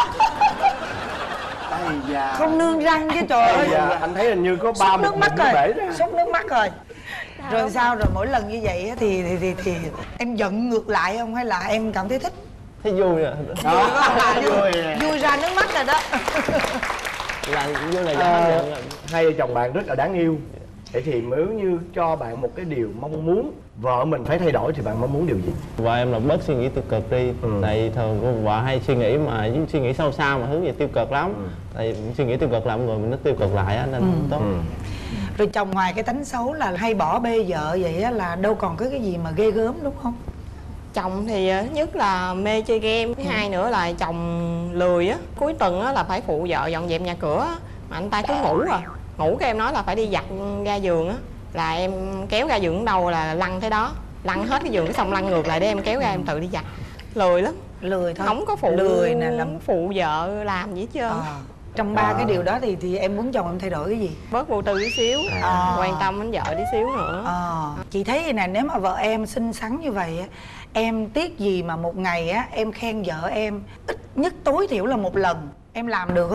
Da. Không nương răng chứ trời ơi. Da. Anh thấy hình như có ba nước mắt rồi, bể ra. sốt nước mắt rồi. Rồi sao, rồi mỗi lần như vậy thì thì thì, thì em giận ngược lại không hay là em cảm thấy thích? Thấy vui rồi. Đó, vui, vui ra nước mắt rồi đó. Là vui là à, hai vợ chồng bạn rất là đáng yêu. Vậy thì nếu như cho bạn một cái điều mong muốn vợ mình phải thay đổi thì bạn mong muốn điều gì? Vợ em là bớt suy nghĩ tiêu cực đi. Ừ. Tại thường con vợ hay suy nghĩ mà suy nghĩ sâu xa mà hướng về tiêu cực lắm. Ừ. Tại suy nghĩ tiêu cực làm người mình nó tiêu cực lại á nên ừ. không tốt. Ừ. Rồi chồng ngoài cái tánh xấu là hay bỏ bê vợ vậy á là đâu còn có cái gì mà ghê gớm đúng không? Chồng thì thứ nhất là mê chơi game, thứ ừ. hai nữa là chồng lười á, cuối tuần á là phải phụ vợ dọn dẹp nhà cửa á, mà anh ta cứ ngủ à. Ngủ cái em nói là phải đi giặt ra giường á, là em kéo ra giường đâu là lăn tới đó, lăn hết cái giường cái xong lăn ngược lại để em kéo ra em tự đi giặt. Lười lắm, lười thôi, không có phụ lười nè, làm phụ vợ làm gì hết trơn. À. Trong ba à. cái điều đó thì thì em muốn chồng em thay đổi cái gì? Bớt vô tư tí xíu, à. quan tâm đến vợ tí xíu nữa. À. Chị thấy vậy nè, nếu mà vợ em xinh xắn như vậy á, em tiếc gì mà một ngày á em khen vợ em ít nhất tối thiểu là một lần, em làm được không?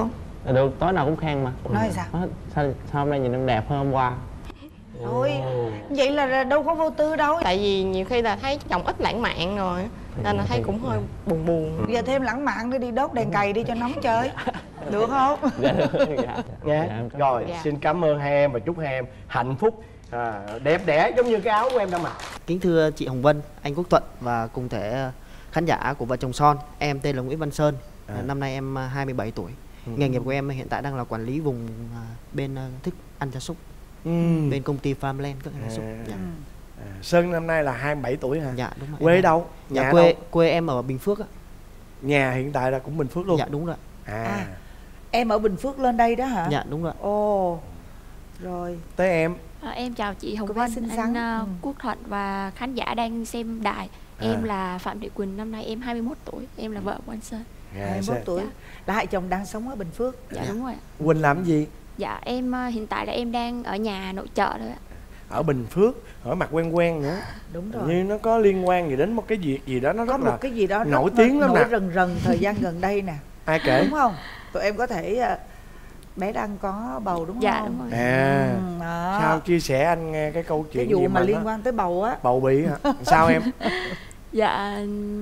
Được, tối nào cũng khen mà. Nói sao? Nói, sao, sao hôm nay nhìn em đẹp hơn hôm qua? Thôi, vậy là đâu có vô tư đâu. Tại vì nhiều khi là thấy chồng ít lãng mạn rồi nên là thấy cũng hơi buồn buồn. Giờ thêm lãng mạn nữa, đi đốt đèn cày đi cho nóng chơi. Được không? Dạ được, dạ. Nha. Dạ, em cảm- Rồi, Dạ. xin cảm ơn hai em và chúc hai em hạnh phúc, à, đẹp đẽ giống như cái áo của em đang mặc. Kính thưa chị Hồng Vân, anh Quốc Thuận và cùng thể khán giả của vợ chồng Son. Em tên là Nguyễn Văn Sơn, À. năm nay em hai mươi bảy tuổi. Ừ. Nghề nghiệp của em hiện tại đang là quản lý vùng à, bên à, thức ăn gia súc, Ừ. bên công ty Farmland các gia súc. À. Dạ. À, Sơn năm nay là hai mươi bảy tuổi hả? Dạ đúng rồi. Quê Em- đâu? Dạ Nhà quê đâu? quê em ở Bình Phước á. Nhà hiện tại là cũng Bình Phước luôn. Dạ đúng rồi. À, À. Em ở Bình Phước lên đây đó hả? Dạ đúng rồi. Ồ. Rồi. tới em. À, em chào chị Hồng Cô bé Vân, xinh anh xắn. uh, Ừ. Quốc Thuận và khán giả đang xem đài. À. Em là Phạm Thị Quỳnh, năm nay em hai mươi mốt tuổi, em là vợ của anh Sơn. À, hai mươi mốt tuổi. Dạ. Là hai chồng đang sống ở Bình Phước. Dạ đúng rồi ạ. Quỳnh làm gì? Dạ em uh, hiện tại là em đang ở nhà nội trợ thôi ạ. Ở Bình Phước, ở mặt quen quen nữa. Đúng rồi. Như nó có liên quan gì đến một cái việc gì đó nó Có rất một là cái gì đó rất nổi là tiếng lắm nổi nè. rần rần thời gian gần đây nè. Ai kể? Đúng không? Tụi em có thể ờ, bé đang có bầu đúng Dạ không? đúng rồi. À, Ừ, đó. sao chia sẻ anh nghe cái câu chuyện Cái vụ gì mà nó- liên quan tới bầu á. bầu bì hả? Sao em? Dạ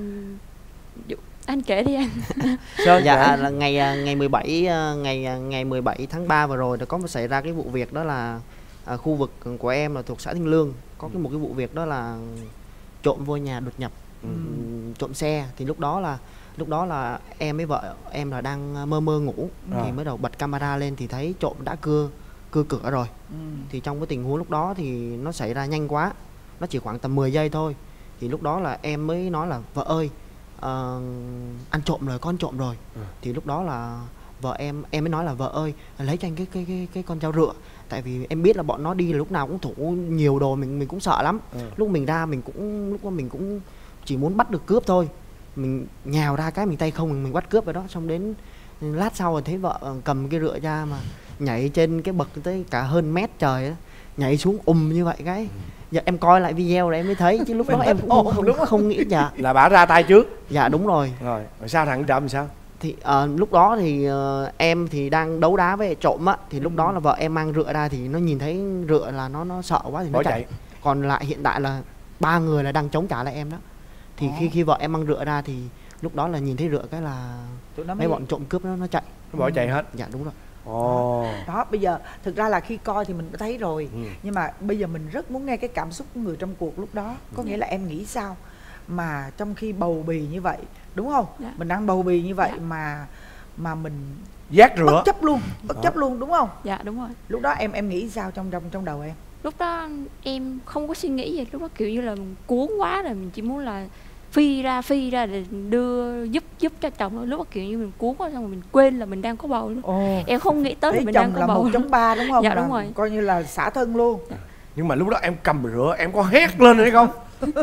dụ- anh kể đi anh. Sơn Dạ kể. là ngày à, ngày mười bảy à, ngày à, ngày mười bảy tháng ba vừa rồi đã có một xảy ra cái vụ việc đó là à, khu vực của em là thuộc xã Thanh Lương có cái một cái vụ việc đó là trộm vô nhà đột nhập, Ừ. ừm, trộm xe. Thì lúc đó là lúc đó là em với vợ em là đang mơ mơ ngủ À. thì mới đầu bật camera lên thì thấy trộm đã cưa cưa cửa rồi. Ừ. Thì trong cái tình huống lúc đó thì nó xảy ra nhanh quá, nó chỉ khoảng tầm mười giây thôi. Thì lúc đó là em mới nói là vợ ơi, ờ, ăn trộm rồi, con trộm rồi. Ừ. Thì lúc đó là vợ em em mới nói là vợ ơi lấy cho anh cái cái cái cái con dao rựa, tại vì em biết là bọn nó đi là lúc nào cũng thủ nhiều đồ, mình mình cũng sợ lắm. Ừ. Lúc mình ra mình cũng lúc đó mình cũng chỉ muốn bắt được cướp thôi, mình nhào ra cái mình tay không mình, mình bắt cướp rồi đó. Xong đến lát sau rồi thấy vợ cầm cái rựa ra mà nhảy trên cái bậc tới cả hơn mét trời á, nhảy xuống ùm như vậy cái. Dạ em coi lại video rồi em mới thấy, chứ lúc đó em cũng không, không, không nghĩ. Dạ Là bả ra tay trước. dạ đúng rồi. Rồi, rồi sao thằng trộm sao? Thì ờ, lúc đó thì ờ, em thì đang đấu đá với trộm á, thì lúc đó là vợ em mang rựa ra thì nó nhìn thấy rựa là nó nó sợ quá thì nó Bỏ chạy. chạy. Còn lại hiện tại là ba người là đang chống trả lại em đó. Thì khi khi vợ em mang rựa ra thì lúc đó là nhìn thấy rựa cái là Tụi nó mới mấy bọn trộm cướp nó nó chạy. Nó bỏ chạy hết. Dạ đúng rồi. Ồ. đó. Bây giờ thực ra là khi coi thì mình đã thấy rồi, Ừ. nhưng mà bây giờ mình rất muốn nghe cái cảm xúc của người trong cuộc lúc đó. Có nghĩa là em nghĩ sao mà trong khi bầu bì như vậy, đúng không? Dạ. Mình đang bầu bì như vậy Dạ. mà mà mình Giác bất rửa. chấp luôn, bất Đó. chấp luôn, đúng không? Dạ đúng rồi. Lúc đó em em nghĩ sao trong trong trong đầu em? Lúc đó em không có suy nghĩ gì, lúc đó kiểu như là mình cuốn quá rồi, mình chỉ muốn là phi ra phi ra để đưa giúp giúp cho chồng thôi. Lúc đó kiểu như mình cuốn quá xong rồi mình quên là mình đang có bầu luôn. Ồ. Em không nghĩ tới là Thấy mình đang chồng có là bầu một luôn. chống ba đúng không? Dạ, Là đúng rồi. coi như là xả thân luôn. Nhưng mà lúc đó em cầm rửa em có hét lên hay không?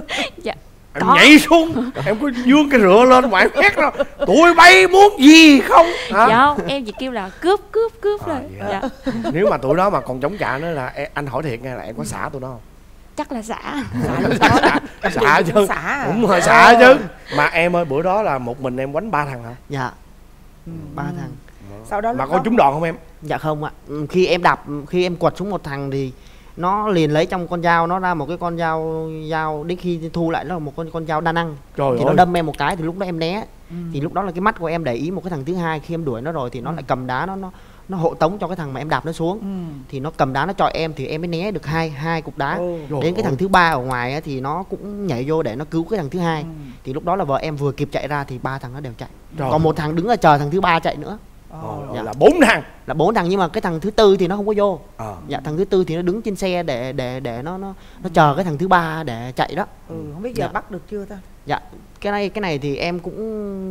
Dạ Em có. nhảy xuống, em có dương cái rửa lên mà em hét ra tụi bay muốn gì không? Hả? Dạ không, em chỉ kêu là cướp cướp cướp À, rồi. vậy hả? Dạ Nếu mà tụi đó mà còn chống trả nữa là em- anh hỏi thiệt nghe là em có xả tụi nó không? chắc là xả. Xả, xả chứ. Xả à? Đúng rồi, xả chứ. Mà em ơi, bữa đó là một mình em quánh ba thằng hả? Dạ Ừ. ba thằng. Sau đó Mà lúc có đó trúng đòn không em? Dạ không ạ. Ừ, khi em đập khi em quật xuống một thằng thì nó liền lấy trong con dao nó ra một cái con dao dao đến khi thu lại nó là một con con dao đa năng. Trời Thì ơi. nó đâm em một cái thì lúc đó em né. Ừ. Thì lúc đó là cái mắt của em để ý một cái thằng thứ hai, khi em đuổi nó rồi thì nó Ừ. lại cầm đá nó nó nó hộ tống cho cái thằng mà em đạp nó xuống. Ừ. Thì nó cầm đá nó chọi em thì em mới né được hai hai cục đá. Ồ. Trời Đến cái thằng ơi. thứ ba ở ngoài á, thì nó cũng nhảy vô để nó cứu cái thằng thứ hai. Ừ. Thì lúc đó là vợ em vừa kịp chạy ra thì ba thằng nó đều chạy. Trời. Còn một thằng đứng ở chờ thằng thứ ba chạy nữa. Ồ. Rồi, Dạ. là bốn thằng. Là bốn thằng, nhưng mà cái thằng thứ tư thì nó không có vô. Ờ. Dạ thằng thứ tư thì nó đứng trên xe để để để nó nó nó chờ cái thằng thứ ba để chạy đó. Ừ, không biết giờ Dạ. bắt được chưa ta? Dạ cái này cái này thì em cũng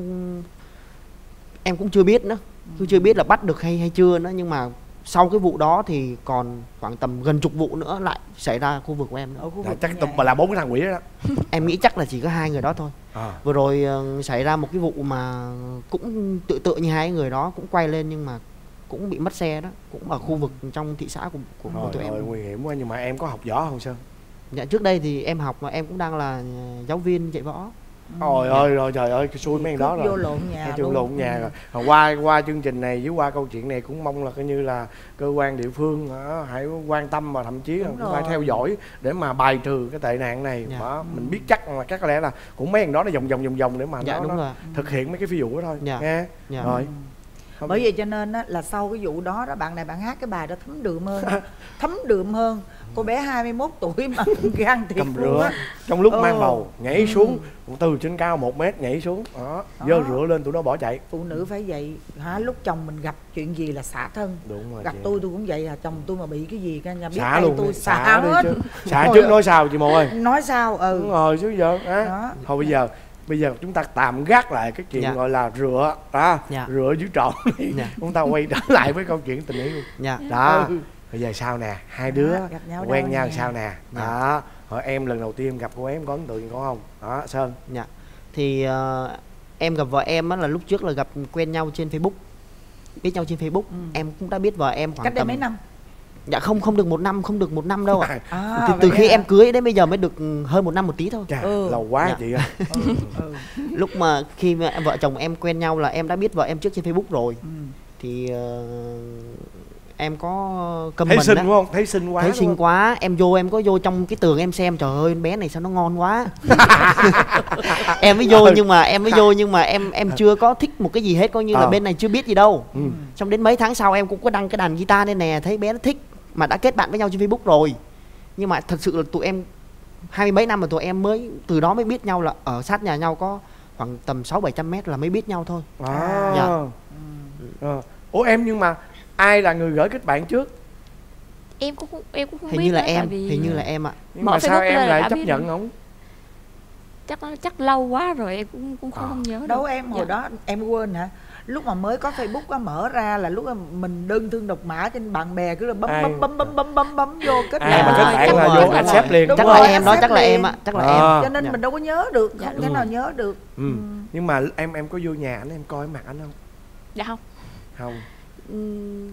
em cũng chưa biết nữa, cứ chưa biết là bắt được hay hay chưa nữa. Nhưng mà sau cái vụ đó thì còn khoảng tầm gần chục vụ nữa lại xảy ra khu vực của em nữa. Ở khu Là vực chắc nhà tục em. mà là bốn cái thằng quỷ đó. Em nghĩ chắc là chỉ có hai người đó thôi. À. Vừa rồi ờ, xảy ra một cái vụ mà cũng tự tự như hai người đó cũng quay lên nhưng mà cũng bị mất xe đó, cũng ở khu vực trong thị xã của của, của Rồi, tụi em. rồi, nguy hiểm quá. Nhưng mà em có học võ không Sơn? Dạ trước đây thì em học mà em cũng đang là ờ, giáo viên dạy võ. Ôi ơi rồi trời ơi cái xui mấy thằng đó rồi. Vô lộn nhà vô lộn nhà rồi. Rồi qua qua chương trình này với qua câu chuyện này cũng mong là coi như là cơ quan địa phương đó, hãy quan tâm và thậm chí là cũng phải theo dõi để mà bài trừ cái tệ nạn này. Dạ. Đó, mình biết chắc là chắc có lẽ là cũng mấy thằng đó nó vòng vòng vòng vòng để mà Dạ, nó, đúng nó rồi. thực hiện mấy cái phi vụ đó thôi. Dạ. Nghe. Dạ. Rồi. Không. Bởi vậy cho nên á, là sau cái vụ đó đó bạn này bạn hát cái bài đó thấm đượm hơn thấm đượm hơn. Cô bé hai mươi mốt tuổi mà gan thiệt Cầm luôn rửa á. trong lúc Ừ. mang bầu nhảy Ừ. xuống từ trên cao một mét nhảy xuống đó, giơ rửa lên tụi nó bỏ chạy. Phụ nữ phải vậy hả? Lúc chồng mình gặp chuyện gì là xả thân. Đúng rồi gặp chị. tôi tôi cũng vậy à. Chồng tôi mà bị cái gì cả nhà biết Xả tay luôn tôi đi, xả, xả đi hết chứ. Xả Thôi trước à. nói sau chị Mộ ơi. Nói sao ừ Đúng rồi chứ giờ á. Đó. Thôi bây giờ bây giờ chúng ta tạm gác lại cái chuyện Dạ. gọi là rửa đó, Dạ. rửa dưới trộn đi. Dạ. Chúng ta quay trở lại với câu chuyện tình yêu. Dạ. Đó. Ừ. Bây giờ sao nè, hai đứa Đó, gặp nhau quen đâu nhau nè. sao nè. Dạ. Đó. Hỏi em lần đầu tiên gặp cô ấy em có ấn tượng gì có không? Đó, Sơn. Dạ. Thì ờ, em gặp vợ em á là lúc trước là gặp quen nhau trên Facebook. Biết nhau trên Facebook. Ừ. Em cũng đã biết vợ em khoảng Cách đây tầm mấy năm? Dạ không không được một năm, không được một năm đâu ạ. À, từ từ vậy khi hả? em cưới đến bây giờ mới được hơn một năm một tí thôi. Chà, Ừ. lâu quá Dạ. chị ơi. ừ, ừ. Lúc mà khi mà vợ chồng em quen nhau là em đã biết vợ em trước trên Facebook rồi. Ừ. Thì ờ, em có comment Thấy xinh đó. đúng không? Thấy xinh quá. Thấy đúng xinh không? quá, em vô em có vô trong cái tường em xem trời ơi bé này sao nó ngon quá. Em mới vô nhưng mà em mới vô nhưng mà em em chưa có thích một cái gì hết, coi như là Ờ. bên này chưa biết gì đâu. Ừ. Xong đến mấy tháng sau em cũng có đăng cái đàn guitar lên nè, thấy bé nó thích mà đã kết bạn với nhau trên Facebook rồi. Nhưng mà thật sự là tụi em hai mươi mấy năm mà tụi em mới từ đó mới biết nhau, là ở sát nhà nhau có khoảng tầm sáu bảy trăm mét là mới biết nhau thôi. À. Dạ. Ờ. Ủa em nhưng mà ai là người gửi kết bạn trước? Em cũng không- em cũng không Hình biết như là nữa, tại em, vì hình như là em ạ. Nhưng Mở mà sao Facebook em lên là lại đã chấp biết nhận rồi. không? chắc chắc lâu quá rồi em cũng cũng không, À. không nhớ Đâu được. em hồi Dạ. đó em quên hả? Lúc mà mới có Facebook á, mở ra là lúc mà mình đơn thương độc mã trên bạn bè cứ là bấm Ai? bấm bấm bấm bấm bấm bấm vô kết Ai mà bạn. kết À, bạn đúng là rồi, vô đúng rồi. accept liền. Đúng Chắc đúng là không? em đó, chắc là accept em liền. ạ, chắc là À. em. Cho nên Dạ. mình đâu có nhớ được, không Dạ. thể nào nhớ được. Ừ. Nhưng mà em em có vô nhà anh em coi mặt anh không? Dạ không. Không. Ừm,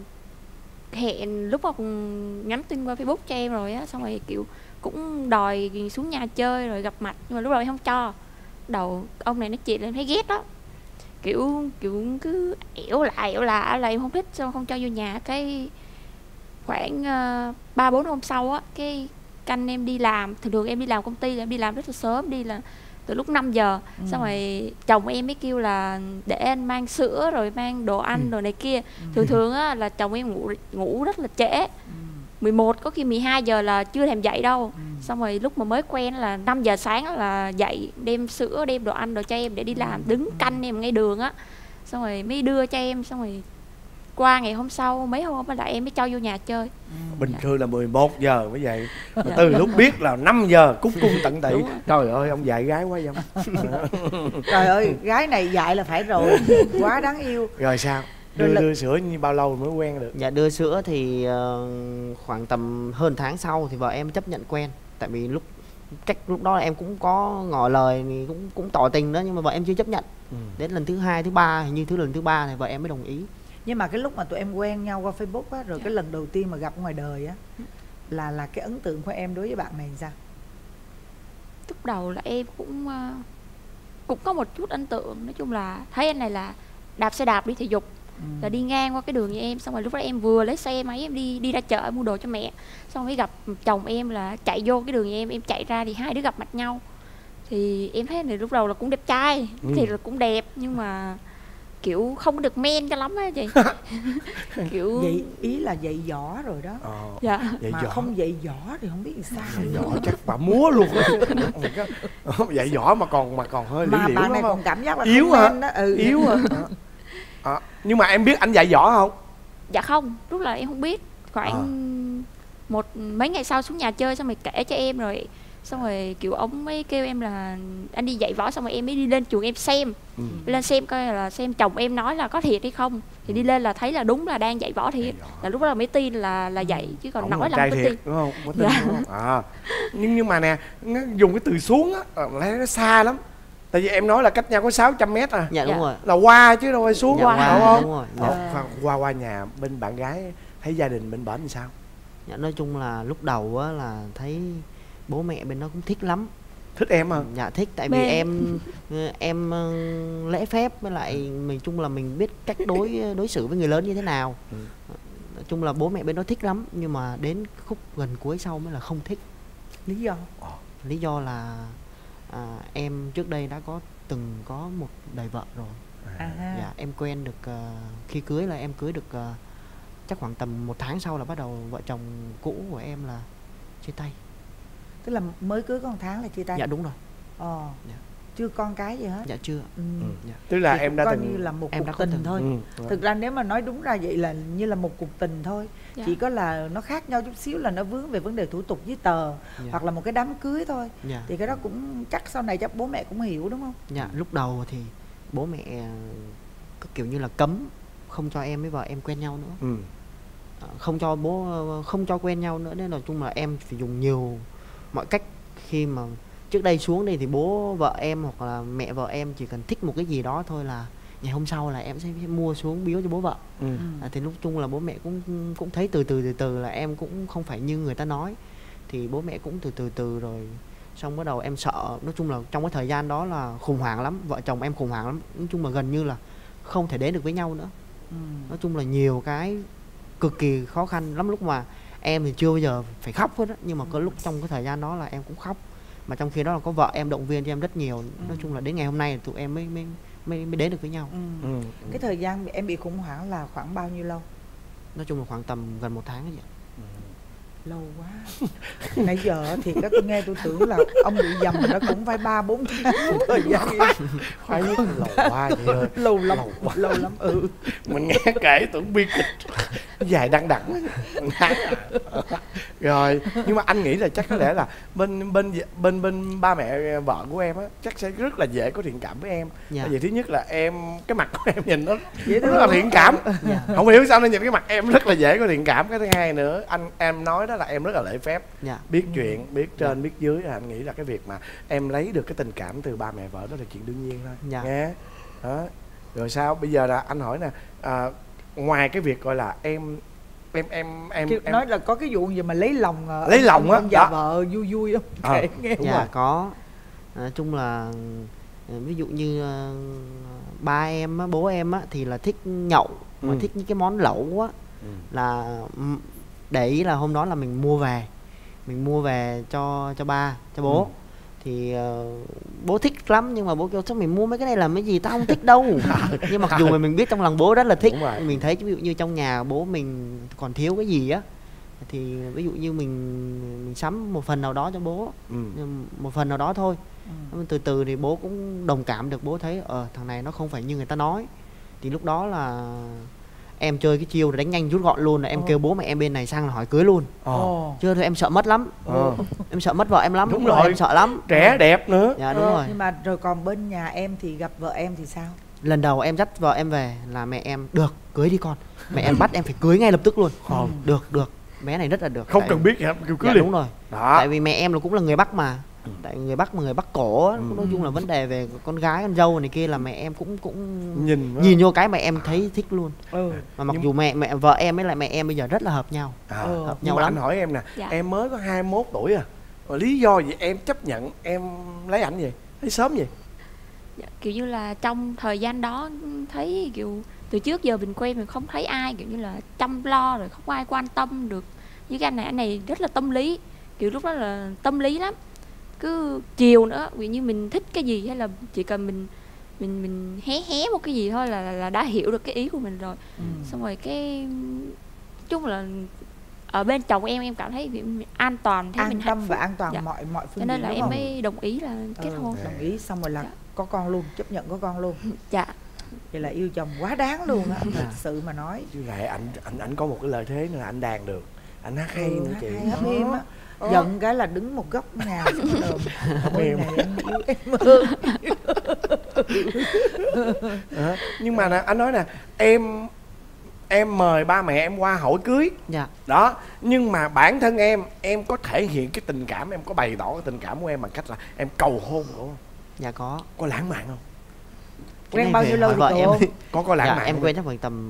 hẹn lúc mà cũng nhắn tin qua Facebook cho em rồi á, xong rồi kiểu cũng đòi xuống nhà chơi rồi gặp mặt, nhưng mà lúc đầu em không cho. Đầu ông này nói chuyện lên thấy ghét đó, kiểu kiểu cứ ẻo lại ẻo lạ là em không thích, xong không cho vô nhà. Cái khoảng uh, ba bốn hôm sau á, cái canh em đi làm, thường thường em đi làm công ty là em đi làm rất là sớm, đi là từ lúc năm giờ. Ừ. Xong rồi chồng em mới kêu là để anh mang sữa rồi mang đồ ăn rồi này kia. Thường thường á là chồng em ngủ ngủ rất là trễ, mười một có khi mười hai giờ là chưa thèm dậy đâu. Xong rồi lúc mà mới quen là năm giờ sáng là dậy đem sữa đem đồ ăn đồ cho em để đi làm, đứng canh em ngay đường á, xong rồi mới đưa cho em. Xong rồi qua ngày hôm sau mấy hôm là em mới cho vô nhà chơi. Bình thường là mười một giờ mới vậy. Từ lúc biết là năm giờ cúc cung tận tị. Trời ơi ông dạy gái quá vậy. Trời ơi, gái này dạy là phải rồi. Quá đáng yêu. Rồi sao? Rồi Đưa là- đưa sữa như bao lâu mới quen được? Dạ đưa sữa thì ờ, khoảng tầm hơn tháng sau thì vợ em chấp nhận quen. Tại vì lúc cách lúc đó là em cũng có ngỏ lời thì cũng cũng tỏ tình đó, nhưng mà vợ em chưa chấp nhận. Ừ. Đến lần thứ hai, thứ ba, hình như thứ lần thứ ba thì vợ em mới đồng ý. Nhưng mà cái lúc mà tụi em quen nhau qua Facebook á, rồi cái lần đầu tiên mà gặp ngoài đời á, là là cái ấn tượng của em đối với bạn này sao? Lúc đầu là em cũng ờ, cũng có một chút ấn tượng. Nói chung là thấy anh này là đạp xe đạp đi thể dục, là đi ngang qua cái đường như em. Xong rồi lúc đó em vừa lấy xe máy em đi đi ra chợ em mua đồ cho mẹ, xong mới gặp chồng em là chạy vô cái đường như em em chạy ra thì hai đứa gặp mặt nhau. Thì em thấy này lúc đầu là cũng đẹp trai, Ừ. thì là cũng đẹp, nhưng mà kiểu không có được men cho lắm á chị. Kiểu Vậy ý là dạy võ rồi đó. Ờ. dạ Dạy Mà võ. không dạy võ thì không biết làm sao. Dạy võ chắc bà múa luôn á. Dạy võ mà còn mà còn hơi liễu Mà liễu bạn lắm này không? còn cảm giác là Yếu không hả? men đó. Ừ. Yếu hả? À, nhưng mà em biết anh dạy võ không? dạ không, lúc là em không biết. Khoảng một mấy ngày sau xuống nhà chơi xong rồi kể cho em, rồi xong rồi kiểu ông mới kêu em là anh đi dạy võ, xong rồi em mới đi lên trường em xem. Ừ. Lên xem coi là xem chồng em nói là có thiệt hay không, thì đi lên là thấy là đúng là đang dạy võ thiệt, là lúc đó là mới tin là là dạy, chứ còn Ổng nói là trai không có thiệt, tin. đúng không? Có tin Dạ. đúng không? À. Nhưng nhưng mà nè, nó dùng cái từ xuống á, thấy nó xa lắm. Tại vì em nói là cách nhau có sáu trăm mét à. Dạ đúng Dạ. rồi. Là qua chứ đâu phải xuống, Dạ, qua, đúng không? đúng rồi. Ờ, Dạ. khoan, qua qua nhà bên bạn gái thấy gia đình bên bển làm sao? Dạ, nói chung là lúc đầu á là thấy bố mẹ bên đó cũng thích lắm. Thích em hả? Dạ thích, tại Mê. vì em em ờ, lễ phép, với lại mình chung là mình biết cách đối đối xử với người lớn như thế nào. Ừ. Nói chung là bố mẹ bên đó thích lắm, nhưng mà đến khúc gần cuối sau mới là không thích. Lý do? Lý do là à, em trước đây đã có từng có một đời vợ rồi. À. Dạ, em quen được ờ, khi cưới là em cưới được ờ, chắc khoảng tầm một tháng sau là bắt đầu vợ chồng cũ của em là chia tay. Tức là mới cưới có một tháng là chia tay? Dạ đúng rồi. Ờ. Dạ. Chưa con cái gì hết? Dạ chưa. Ừ. Ừ. Dạ. Tức là Thì em cũng đã coi từng như là một em cuộc đã có tình từng. thôi. Ừ. Thực ra nếu mà nói đúng ra vậy là như là một cuộc tình thôi. Dạ. Chỉ có là nó khác nhau chút xíu là nó vướng về vấn đề thủ tục giấy tờ, Dạ. hoặc là một cái đám cưới thôi. Dạ. Thì cái đó cũng chắc sau này chắc bố mẹ cũng hiểu đúng không? Dạ, lúc đầu thì bố mẹ cứ kiểu như là cấm không cho em với vợ em quen nhau nữa. Ừ. Ờ, không cho bố không cho quen nhau nữa, nên nói chung là em phải dùng nhiều mọi cách. Khi mà trước đây xuống đây thì bố vợ em hoặc là mẹ vợ em chỉ cần thích một cái gì đó thôi là ngày hôm sau là em sẽ mua xuống biếu cho bố vợ. Ừ. À, thì lúc chung là bố mẹ cũng cũng thấy từ từ từ từ là em cũng không phải như người ta nói, thì bố mẹ cũng từ từ từ rồi xong bắt đầu em sợ. Nói chung là trong cái thời gian đó là khủng hoảng lắm, vợ chồng em khủng hoảng lắm. Nói chung là gần như là không thể đến được với nhau nữa. Ừ. Nói chung là nhiều cái cực kỳ khó khăn lắm. Lúc mà em thì chưa bao giờ phải khóc hết á, nhưng mà có lúc trong cái thời gian đó là em cũng khóc, mà trong khi đó là có vợ em động viên cho em rất nhiều. Nói chung là đến ngày hôm nay tụi em mới mới mới, mới đến được với nhau. Ừ. Ừ. Cái thời gian em bị khủng hoảng là khoảng bao nhiêu lâu? Nói chung là khoảng tầm gần một tháng vậy. Lâu quá. Nãy giờ thì các tôi nghe tôi tưởng là ông bị dầm nó cũng phải ba bốn tháng thời gian. Khoái nhất lâu quá vậy ơi. Lâu lắm, Lâu quá. lâu lắm. Ừ. Mình nghe kể tưởng bi kịch dài đăng đẳng. Rồi, nhưng mà anh nghĩ là chắc có lẽ là bên bên bên bên ba mẹ vợ của em á chắc sẽ rất là dễ có thiện cảm với em. Dạ. Tại vì thứ nhất là em cái mặt của em nhìn nó Dễ rất là thương. thiện cảm. Dạ. Không hiểu sao nên nhìn cái mặt em rất là dễ có thiện cảm. Cái thứ hai nữa, anh em nói đó là em rất là lễ phép, Dạ. biết chuyện, biết trên biết dưới. Anh nghĩ là cái việc mà em lấy được cái tình cảm từ ba mẹ vợ đó là chuyện đương nhiên thôi. Dạ. Nghe đó. Rồi sao bây giờ là anh hỏi nè, à, ngoài cái việc gọi là em em em em, Chứ em... nói là có cái vụ gì mà lấy lòng ờ, Lấy ông- lòng ông- á, ông già đó. vợ vui vui không? Ờ, Kể nghe. đúng Dạ rồi. có. Nói chung là ờ, ví dụ như ờ, ba em á, bố em á thì là thích nhậu, mà Ừ. thích những cái món lẩu á. Ừ. Là ừm, để ý là hôm đó là mình mua về mình mua về cho cho ba cho bố. Ừ. Thì ờ, bố thích lắm, nhưng mà bố kêu sao mình mua mấy cái này làm cái gì, tao không thích đâu. Nhưng mặc dù mà mình biết trong lòng bố rất là thích. Đúng rồi. Mình thấy ví dụ như trong nhà bố mình còn thiếu cái gì á, thì ví dụ như mình mình sắm một phần nào đó cho bố, Ừ. nhưng một phần nào đó thôi. Ừ. Từ từ thì bố cũng đồng cảm được, bố thấy ờ thằng này nó không phải như người ta nói. Thì lúc đó là em chơi cái chiêu rồi đánh nhanh rút gọn luôn, là em Ồ. kêu bố mẹ em bên này sang là hỏi cưới luôn. Ồ. Chưa thôi em sợ mất lắm. Ờ. Em sợ mất vợ em lắm. Đúng rồi, rồi. em sợ lắm. Trẻ đẹp nữa. Dạ đúng Ờ, rồi. Nhưng mà rồi còn bên nhà em thì gặp vợ em thì sao? Lần đầu em dắt vợ em về là mẹ em được cưới đi con. Mẹ em bắt em phải cưới ngay lập tức luôn. Ờ. Được được, bé này rất là được. Không Tại- cần biết gì hết, kêu cưới Dạ liền. đúng rồi. Đó. Tại vì mẹ em là cũng là người Bắc mà. Ừ. Tại người Bắc mà người Bắc cổ á, Ừ. nói chung là vấn đề về con gái con dâu này kia là mẹ em cũng cũng Nhìn nhìn vô cái mà em thấy thích luôn. Ừ. Mà mặc Nhưng- dù mẹ mẹ vợ em với lại mẹ em bây giờ rất là hợp nhau. À, Ừ. Hợp nhưng nhau mà lắm. anh hỏi em nè, Dạ. em mới có hai mươi mốt tuổi à, mà lý do gì em chấp nhận em lấy ảnh vậy, lấy sớm vậy? Dạ, kiểu như là trong thời gian đó thấy kiểu từ trước giờ mình quen mình không thấy ai kiểu như là chăm lo, rồi không ai quan tâm được với cái anh này. Anh này rất là tâm lý, kiểu lúc đó là tâm lý lắm, cứ chiều nữa, ví dụ như mình thích cái gì hay là chỉ cần mình mình mình hé hé một cái gì thôi là là đã hiểu được cái ý của mình rồi. Ừ. Xong rồi cái nói chung là ở bên chồng em em cảm thấy kiểu mình an toàn, thấy An mình tâm hạnh phúc. và an toàn Dạ. mọi mọi phương Cho nên diện là đúng em không? mới đồng ý là kết Ừ, hôn. đồng ý xong rồi là Dạ. có con luôn, chấp nhận có con luôn. Dạ. Vậy là yêu chồng quá đáng luôn á, Dạ. thật sự mà nói. Chứ lại anh anh anh có một cái lợi thế nữa là anh đàn được, anh hát hay Ừ, nữa hát chị. hay, hát Đó. êm á. Đó. Giận cái là đứng một góc nhà xong rồi đờm. Ôi Êm. này em yêu em ơi. Đó. Nhưng mà nè, anh nói nè, em em mời ba mẹ em qua hỏi cưới Dạ. đó, nhưng mà bản thân em em có thể hiện cái tình cảm, em có bày tỏ cái tình cảm của em bằng cách là em cầu hôn đúng không? Dạ có. Có lãng mạn không? Cái Quen này bao về nhiêu lâu hỏi thì vợ cầu em. hôn? Có có lãng Dạ, mạn em không? quen chắc khoảng tầm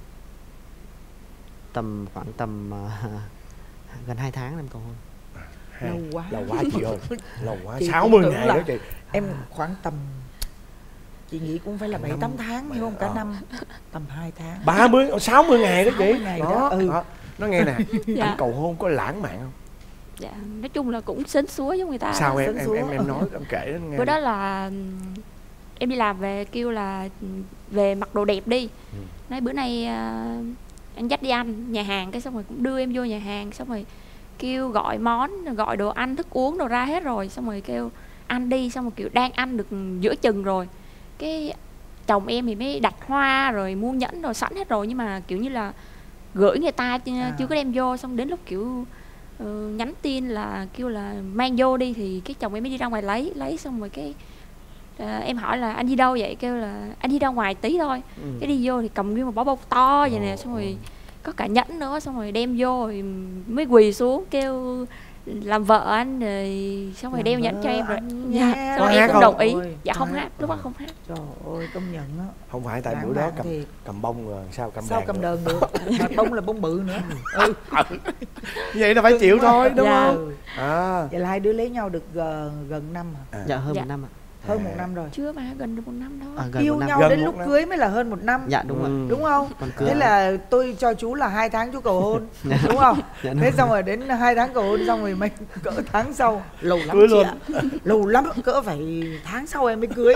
tầm khoảng tầm uh, gần hai tháng em cầu hôn. Hai. Lâu quá. Lâu quá chị ơi. Lâu quá. Chị sáu mươi cũng ngày tưởng là đó chị. Em khoảng tầm, chị nghĩ cũng phải là bảy tám tháng hay không, cả Ờ. năm tầm hai tháng. ba mươi sáu mươi ngày đó sáu mươi chị. ngày đó, đó, ừ. đó. Nó nghe nè. Dạ. Anh cầu hôn có lãng mạn không? Dạ, nói chung là cũng sến súa với người ta. Sao em sến em súa. em em nói em kể nó nghe. Bữa đó là ừm, em đi làm về kêu là ừm, về mặc đồ đẹp đi. Ừ. Nói bữa nay à, anh dắt đi ăn nhà hàng, cái xong rồi cũng đưa em vô nhà hàng, xong rồi kêu gọi món, gọi đồ ăn thức uống đồ ra hết rồi, xong rồi kêu ăn đi, xong rồi kiểu đang ăn được giữa chừng rồi, cái chồng em thì mới đặt hoa rồi mua nhẫn rồi sẵn hết rồi, nhưng mà kiểu như là gửi người ta chưa, À. chưa có đem vô, xong đến lúc kiểu uh, nhắn tin là kêu là mang vô đi, thì cái chồng em mới đi ra ngoài lấy lấy xong rồi cái à, em hỏi là anh đi đâu vậy, kêu là anh đi ra ngoài tí thôi. Ừ. Cái đi vô thì cầm nguyên một bó bông to vậy nè, xong rồi có cả nhẫn nữa, xong rồi đem vô rồi mới quỳ xuống kêu làm vợ anh, rồi xong rồi Làm đeo nhẫn vợ cho em rồi. anh Dạ, nha. xong Có rồi em hát cũng không? đồng ý. Ôi, Dạ không hát. hát, lúc đó không hát. Trời ơi, công nhận á. Không phải tại Lãng bữa đó mạn cầm thiệt. cầm bông rồi sao cầm Sao đàn cầm được. đờn được, mà bông là bông bự nữa. Ừ. Vậy là phải chịu thôi đúng Dạ. không? À. Vậy là hai đứa lấy nhau được gần, gần năm hả? À. Dạ hơn Dạ. một năm ạ. Hơn một năm rồi. Chưa mà gần được một năm đó. À, gần Yêu một năm. nhau Gần đến một lúc năm. cưới mới là hơn một năm. Dạ đúng rồi. Ừ. Đúng không? Còn cưới. Thế là tôi cho chú là hai tháng chú cầu hôn, đúng không? Dạ, đúng Thế rồi. xong rồi đến hai tháng cầu hôn xong rồi mấy cỡ tháng sau lâu lắm Cưới chị luôn. ạ. Lâu lắm cỡ phải tháng sau em mới cưới.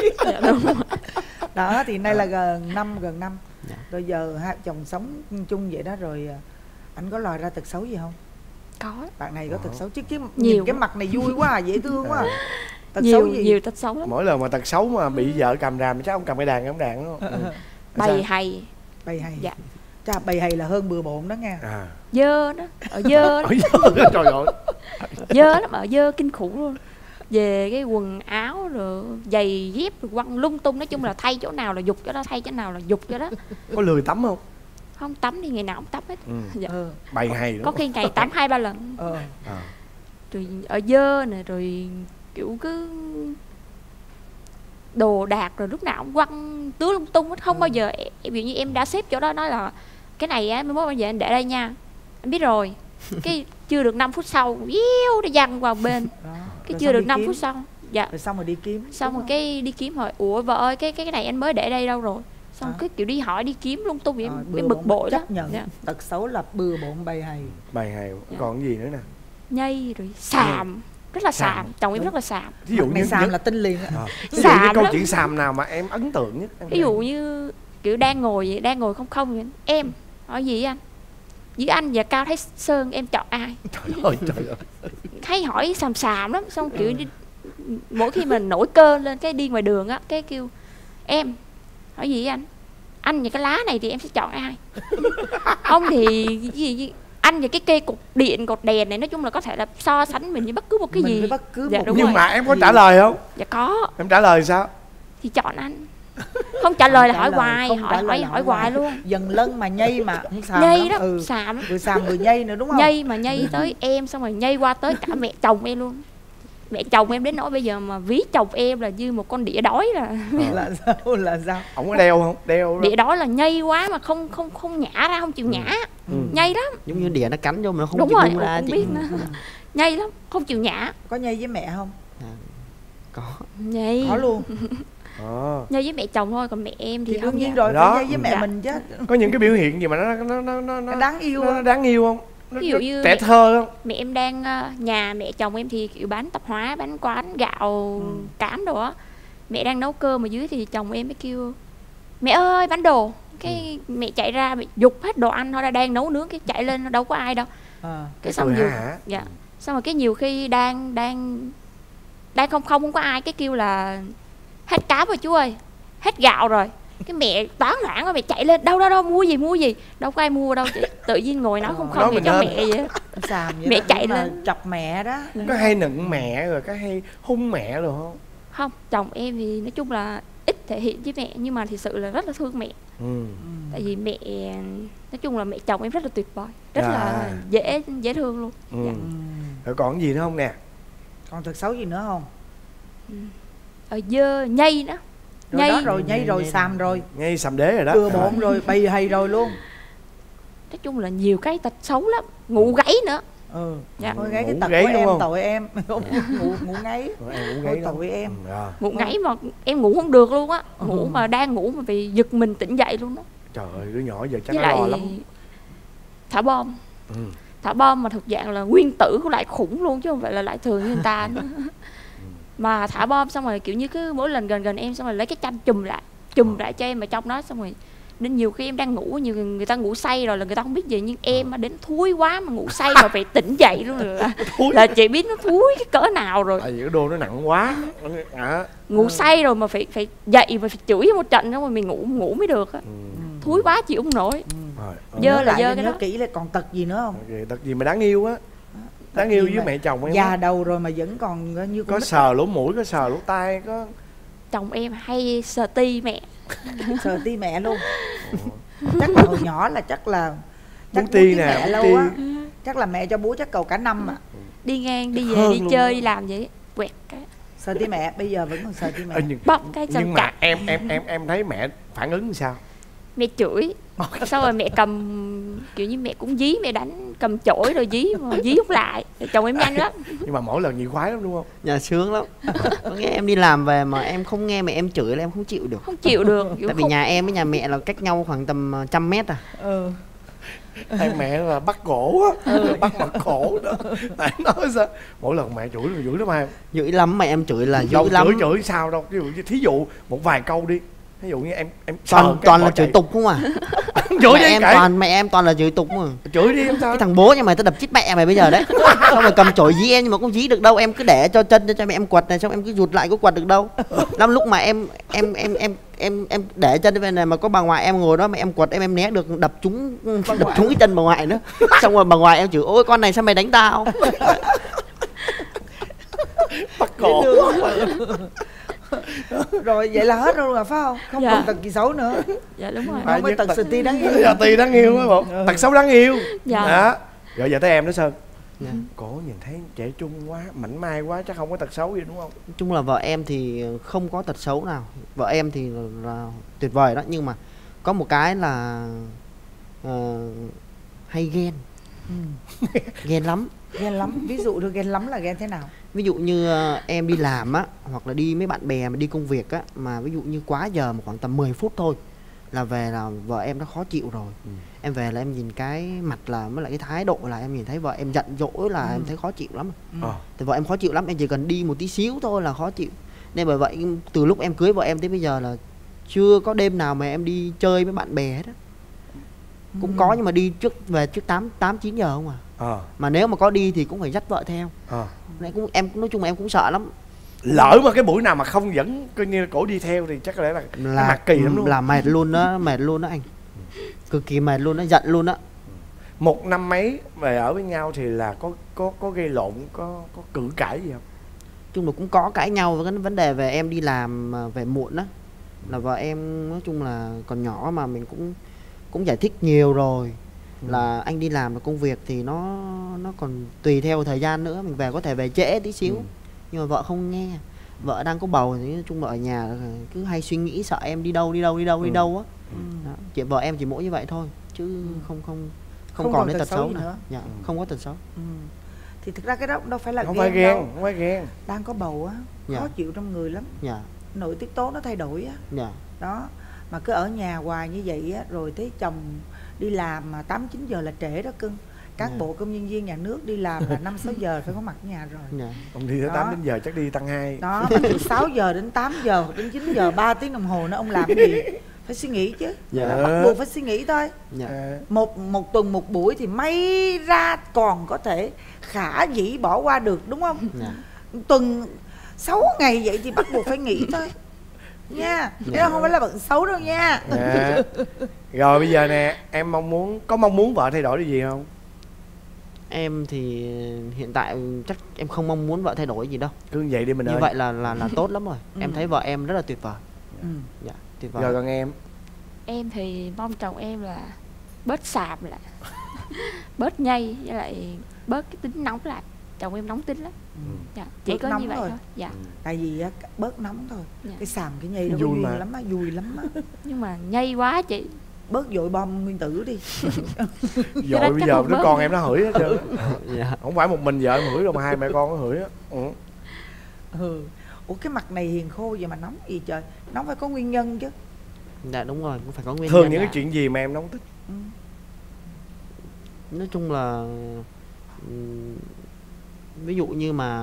Đó thì nay là gần năm gần năm. Dạ. Rồi giờ hai vợ chồng sống chung vậy đó rồi, anh có lòi ra tật xấu gì không? Có Bạn này có tật xấu chứ, cái Nhiều. nhìn cái mặt này vui quá à, dễ thương quá à. Tật nhiều xấu gì? nhiều tật xấu lắm. Mỗi lần mà tật xấu mà bị vợ cầm đàn chắc ông cầm cái đàn ông đàn đúng không? Ừ. Bày hay, Bày hay. dạ, Chà, bày hay là hơn bừa bộn đó nha. À. dơ đó, ở dơ đó, Ôi giời, trời ơi. dơ lắm, ở dơ kinh khủng luôn. Về cái quần áo rồi giày dép rồi quăng lung tung, nói chung là thay chỗ nào là dục chỗ đó, thay chỗ nào là dục chỗ đó. Có lười tắm không? Không tắm thì ngày nào cũng tắm hết. Ừ. Dạ. Ờ. Bày hay đúng Có không? khi ngày tắm hai ba lần. Ờ. À. Rồi ở dơ nè, rồi kiểu cứ đồ đạc rồi lúc nào cũng quăng tứ lung tung hết, không bao giờ em, ví dụ như em đã xếp chỗ đó nói là cái này á mai mốt bây giờ anh để đây nha, anh biết rồi. Cái chưa được năm phút sau yêu nó văng vào bên. Đó. Cái Rồi chưa xong được đi năm kiếm. phút sau, dạ, Rồi xong rồi đi kiếm. xong đúng rồi không? cái đi kiếm hỏi ủa vợ ơi cái cái cái này anh mới để đây đâu rồi, xong À. cái kiểu đi hỏi đi kiếm lung tung vậy em, Rồi, em bừa bực bộn bội đó. chấp nhận. Dạ. Tật xấu là bừa bộn bày hay. Bày hay. Dạ. Còn cái gì nữa nè? Nhây rồi xàm, rất là xàm, Xàm. chồng em Đúng. rất là xàm. Ví dụ Mặt này như xàm những- là tin liền á. À. Ví dụ như Xàm câu lắm. chuyện xàm nào mà em ấn tượng nhất? Em Ví dụ như kiểu đang ngồi vậy, đang ngồi không không vậy. Em hỏi gì anh? Giữa anh và Cao Thái Sơn em chọn ai? Trời ơi trời ơi. Hay hỏi xàm xàm lắm, xong kiểu đi, mỗi khi mà nổi cơn lên cái đi ngoài đường á, cái kêu em hỏi gì anh? Anh và cái lá này thì em sẽ chọn ai? Không thì cái gì, gì anh và cái cây cột điện cột đèn này, nói chung là có thể là so sánh mình với bất cứ một cái Mình gì. với bất cứ Dạ, một đúng Nhưng rồi. mà em có trả lời không? Dạ có, Em trả lời sao? thì chọn anh. Không trả lời là Trả hỏi lời, hoài, không hỏi trả lời hỏi là hỏi hoài luôn. Dần lân mà nhây mà cũng xàm Nhây lắm. đó, Ừ. xàm lắm. Vừa xàm vừa nhây nữa đúng không? Nhây mà nhây tới em, xong rồi nhây qua tới cả mẹ chồng em luôn. Mẹ chồng em đến nỗi bây giờ mà ví chồng em là như một con đĩa đói là Là sao là sao? Ổng có đeo không? Đeo đó. đĩa đói là nhây quá mà không không không nhả ra, không chịu nhả. Ừ. Nhây lắm. Giống như đĩa nó cắn vô mà nó không Đúng chịu rồi, bung ra không chị. biết nữa. Nhây lắm, không chịu nhả. Có nhây với mẹ không? Có. Nhây. Có luôn. À. Nhây với mẹ chồng thôi, còn mẹ em thì, Thì không đương nhiên nhả. rồi, Đó. phải nhây với mẹ Dạ. mình chứ. Có những cái biểu hiện gì mà nó nó nó nó Nó đáng yêu nó, á. nó đáng yêu không? Nó, Ví dụ nó như trẻ mẹ- thơ không? Mẹ em đang ờ, nhà mẹ chồng em thì kiểu bán tạp hóa, bán quán gạo, Ừ. cám đồ á. Mẹ đang nấu cơm ở dưới thì chồng em mới kêu mẹ ơi bán đồ. Cái mẹ chạy ra mẹ giục hết đồ ăn, nó đang nấu nướng, cái chạy lên đâu có ai đâu. À. Cái xong cười nhiều, hả hả? dạ, xong rồi cái nhiều khi đang đang đang không không không có ai, cái kêu là hết cám rồi chú ơi, hết gạo rồi. Cái mẹ toán loạn rồi, mẹ chạy lên đâu đâu đâu mua gì mua gì, đâu có ai mua đâu chị. Tự nhiên ngồi nói không Nói không thì mình cho nên. mẹ vậy. Xàm vậy Mẹ đó, chạy nhưng mà lên. chọc mẹ đó. Có hay nựng mẹ rồi có hay hung mẹ rồi không? Không, chồng em thì nói chung là ít thể hiện với mẹ, nhưng mà thực sự là rất là thương mẹ. Ừ. Tại vì mẹ, nói chung là mẹ chồng em rất là tuyệt vời, rất À. là dễ dễ thương luôn. Ừ. Dạ. Ừ. Rồi còn gì nữa không nè? Còn tật xấu gì nữa không? Ở dơ nhây đó, Rồi nhây, đó rồi, nhây rồi, xàm rồi, Ngay sầm đế rồi đó. bừa bộn rồi, bày hay rồi luôn. nói chung là nhiều cái tật xấu lắm, ngủ gáy nữa. Ừ. Dạ. Thôi gáy cái Ngủ tật gáy của đúng em, không? tội em. ngủ ngủ ngáy. Rồi em ngủ Thôi gáy lắm. tội em. Ừ, rồi. Ngủ ngáy mà em ngủ không được luôn á. Ngủ Ừ. mà đang ngủ mà vì giật mình tỉnh dậy luôn đó. Trời ơi, đứa nhỏ giờ chắc Với nó lại lo lắm. thả bom. Ừ. Thả bom mà thực dạng là nguyên tử của lại khủng luôn chứ không phải là lại thường như người ta nữa. Mà thả bom xong rồi kiểu như cứ mỗi lần gần gần em xong rồi lấy cái chăn chùm lại, chùm lại cho em ở trong đó, xong rồi đến nhiều khi em đang ngủ, nhiều người, người ta ngủ say rồi là người ta không biết gì, nhưng em mà đến thúi quá mà ngủ say mà phải tỉnh dậy luôn là, là chị biết nó thúi cái cỡ nào rồi. Tại vì cái đô nó nặng quá. À. Ngủ say rồi mà phải phải dậy và phải chửi một trận xong rồi mình ngủ ngủ mới được á. Ừ. Thúi quá chịu không nổi. Rồi. Dơ Nhớ là lại dơ cho cái nhớ đó. kỹ là còn tật gì nữa không? Okay, tật gì mà đáng yêu á. Đáng Tật yêu gì với mà mẹ chồng em già á. đầu rồi mà vẫn còn như con Có nít. sờ lỗ mũi, có sờ lỗ tai, có Chồng em hay sờ ti mẹ. Sờ ti mẹ luôn. Chắc là hồi nhỏ là chắc là chắc bú ti bú nè, mẹ bú lâu ti. á. Chắc là mẹ cho bú chắc cầu cả năm à. Đi ngang đi về Hơn đi luôn chơi đó. đi làm vậy quẹt cái Sờ ti mẹ, bây giờ vẫn còn sờ ti mẹ. Ê, nhưng, bóp cái chân nhưng mà cạp. em em em em thấy mẹ phản ứng sao? Mẹ chửi, sau rồi mẹ cầm kiểu như mẹ cũng dí, mẹ đánh cầm chổi rồi dí mà dí không lại. Chồng em nhanh lắm. Nhưng mà mỗi lần nhiều khoái lắm đúng không? Nhà sướng lắm. Có nghe em đi làm về mà em không nghe mẹ em chửi là em không chịu được. Không chịu được. Kiểu Tại vì không- nhà em với nhà mẹ là cách nhau khoảng tầm ờ, trăm mét à. Ừ. Hai mẹ là bắt cổ á, bắt mặt cổ đó. Tại nói sao mỗi lần mẹ chửi là chửi lắm em. Dữ lắm, mẹ em chửi là Đâu dữ lắm. chửi chửi sao đâu, ví dụ như thí dụ một vài câu đi. Ví dụ như em em Toàn sờ cái toàn bỏ là chửi chạy. tục không à. Chửi Mẹ đi em kệ. toàn mẹ em toàn là chửi tục mà. Chửi đi em sao? Cái thằng bố nhà mày tao đập chết mẹ mày bây giờ đấy. Xong rồi cầm chổi dí em nhưng mà không dí được đâu, em cứ để cho chân cho mẹ em quật này, xong em cứ rụt lại có quật được đâu. Lắm lúc mà em em em em em em để chân bên này mà có bà ngoại em ngồi đó mà em quật em em né được, đập trúng đập trúng cái chân bà ngoại nữa. Xong rồi bà ngoại em chửi ôi con này sao mày đánh tao. Bắt cổ. Rồi vậy là hết luôn rồi phải không? Không Dạ. còn tật gì xấu nữa. Dạ đúng rồi. Không có tật sự ti đáng yêu. Dạ tì đáng yêu á bộ. Tật xấu đáng yêu. Dạ. Đó. Rồi giờ tới em đó Sơn. Dạ. Cổ nhìn thấy trẻ trung quá, mảnh mai quá, chắc không có tật xấu gì đúng không? Nói chung là vợ em thì không có tật xấu nào. Vợ em thì là, là tuyệt vời đó, nhưng mà có một cái là ờ, hay ghen. Ừ. Ghen lắm. Ghen lắm. Ví dụ được ghen lắm là ghen thế nào? Ví dụ như ờ, em đi làm á, hoặc là đi với bạn bè mà đi công việc á, mà ví dụ như quá giờ mà khoảng tầm mười phút thôi là về là vợ em nó khó chịu rồi. Ừ. Em về là em nhìn cái mặt là với lại cái thái độ là em nhìn thấy vợ em giận dỗi là Ừ. em thấy khó chịu lắm. Ờ. Thì vợ em khó chịu lắm, em chỉ cần đi một tí xíu thôi là khó chịu. Nên bởi vậy từ lúc em cưới vợ em tới bây giờ là chưa có đêm nào mà em đi chơi với bạn bè hết á. Cũng Ừ. có nhưng mà đi trước về trước tám tám chín giờ không à. Ờ. Mà nếu mà có đi thì cũng phải dắt vợ theo. Ờ. Nên cũng em nói chung là em cũng sợ lắm. Lỡ mà cái buổi nào mà không dẫn coi như cổ đi theo thì chắc có lẽ là Là mặt kỳ lắm đúng là không? mệt luôn đó, mệt luôn đó anh. Cực kỳ mệt luôn đó, giận luôn đó. Một năm mấy về ở với nhau thì là có có có gây lộn, có có cự cãi gì không? Chung là cũng có cãi nhau với cái vấn đề về em đi làm mà về muộn á. Là vợ em nói chung là còn nhỏ mà mình cũng cũng giải thích nhiều rồi. Ừ. Là anh đi làm là công việc thì nó nó còn tùy theo thời gian nữa, mình về có thể về trễ tí xíu. Ừ. Nhưng mà vợ không nghe. Vợ đang có bầu thì nói chung là ở nhà cứ hay suy nghĩ sợ em đi đâu đi đâu đi đâu đi Ừ. đâu á. Ừ. Đó. Chị vợ em chỉ mỗi như vậy thôi chứ không không không, Không còn còn đến tật tật xấu xấu gì nào. nữa. Dạ, Ừ. không có tật xấu. Ừ. Thì thực ra cái đó cũng đâu phải là Không ghen phải ghen, đâu. không phải ghen. Đang có bầu á, Dạ. khó chịu trong người lắm. Dạ, Nội tiết tố nó thay đổi á. dạ. Đó. Mà cứ ở nhà hoài như vậy á, rồi thấy chồng đi làm mà tám chín giờ là trễ đó cưng. Cán Dạ. bộ công nhân viên nhà nước đi làm là năm sáu giờ phải có mặt ở nhà rồi. Dạ. Ông đi tới Đó. tám đến giờ chắc đi tăng hai. Đó, mà từ sáu giờ đến tám giờ hoặc đến chín giờ ba tiếng đồng hồ nữa ông làm cái gì? Phải suy nghĩ chứ. Dạ. Bắt buộc phải suy nghĩ thôi. Dạ. À, Một một tuần một buổi thì may ra còn có thể khả dĩ bỏ qua được đúng không? Dạ. Tuần sáu ngày vậy thì bắt buộc phải nghỉ thôi. Nha. Thế Dạ. đó không phải là bận xấu đâu nha. à. Rồi bây giờ nè, em mong muốn có mong muốn vợ thay đổi điều gì không? Em thì hiện tại chắc em không mong muốn vợ thay đổi gì đâu. Cứ vậy đi mình Như ơi. vậy là là là tốt lắm rồi. Ừ. Em thấy vợ em rất là tuyệt vời. Ừ. Dạ, tuyệt vời. Rồi còn em. Em thì mong chồng em là bớt xàm lại, bớt nhây, với lại bớt cái tính nóng lại. Chồng em nóng tính lắm. Ừ. Dạ, chỉ Bớt có nóng như vậy thôi. thôi. Dạ. Tại vì á, bớt nóng thôi. Dạ. Cái xàm cái nhây đó có Vui duyên mà. lắm á, vui lắm á. Nhưng mà nhây quá chị. bớt dội bom nguyên tử đi. Dội bây giờ đứa con em nó hửi hết trơn. Dạ. Không phải một mình vợ em hửi đâu mà hai mẹ con nó hửi á. Ừ. Ừ. Ủa cái mặt này hiền khô vậy mà nóng gì trời? Nóng phải có nguyên nhân chứ. Dạ đúng rồi, cũng phải có nguyên Thường nhân. những cái chuyện gì mà em nóng thích? Ừ. Nói chung là ừm, ví dụ như mà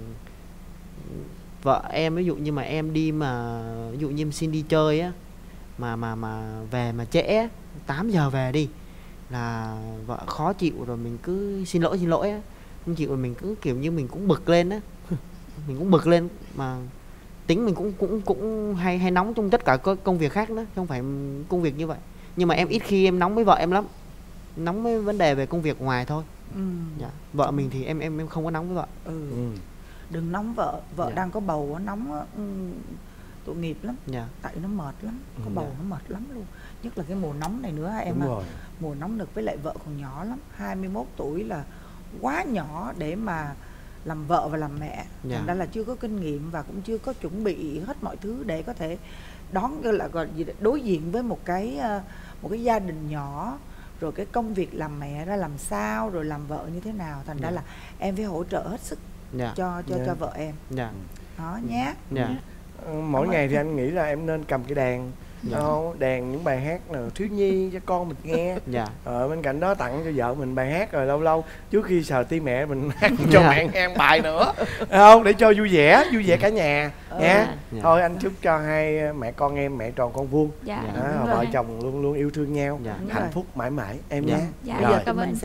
vợ em, ví dụ như mà em đi mà ví dụ như em xin đi chơi á, mà mà mà về mà trễ á, tám giờ về đi là vợ khó chịu, rồi mình cứ xin lỗi xin lỗi á, không chịu, rồi mình cứ kiểu như mình cũng bực lên á. Mình cũng bực lên, mà tính mình cũng cũng cũng hay hay nóng trong tất cả các công việc khác nữa, không phải công việc như vậy. Nhưng mà em ít khi em nóng với vợ em lắm, nóng với vấn đề về công việc ngoài thôi. Ừ. Dạ. Vợ mình thì em em em không có nóng với vợ. Ừ. Ừ. Đừng nóng vợ, vợ Dạ. đang có bầu á, nóng á, ừ, tội nghiệp lắm. Dạ. Tại nó mệt lắm, có Ừ. bầu nó mệt lắm luôn. Nhất là cái mùa nóng này nữa em Đúng ạ. rồi. Mùa nóng nực, với lại vợ còn nhỏ lắm, hai mươi mốt tuổi là quá nhỏ để mà làm vợ và làm mẹ. Dạ. Thành ra là chưa có kinh nghiệm và cũng chưa có chuẩn bị hết mọi thứ để có thể đón cái là gọi gì, đối diện với một cái ờ, một cái gia đình nhỏ, rồi cái công việc làm mẹ ra làm sao, rồi làm vợ như thế nào. Thành ra Dạ. là em phải hỗ trợ hết sức Dạ. cho cho Dạ. cho vợ em Dạ. đó nhé. Dạ. Ừ, mỗi ngày thì anh nghĩ là em nên cầm cái đàn. Dạ. Đó, đàn những bài hát nào thiếu nhi cho con mình nghe. Dạ. Ở bên cạnh đó tặng cho vợ mình bài hát, rồi lâu lâu trước khi sờ tim mẹ mình hát cho Dạ. mẹ nghe một bài nữa. Thấy không? Để cho vui vẻ, vui vẻ cả nhà nha. Dạ. Thôi anh chúc cho hai mẹ con em mẹ tròn con vuông. Dạ. Dạ. Đó, Đúng vợ rồi. chồng luôn luôn yêu thương nhau, Dạ. hạnh phúc mãi mãi em Dạ. nhé. Dạ, Rồi. cảm ơn.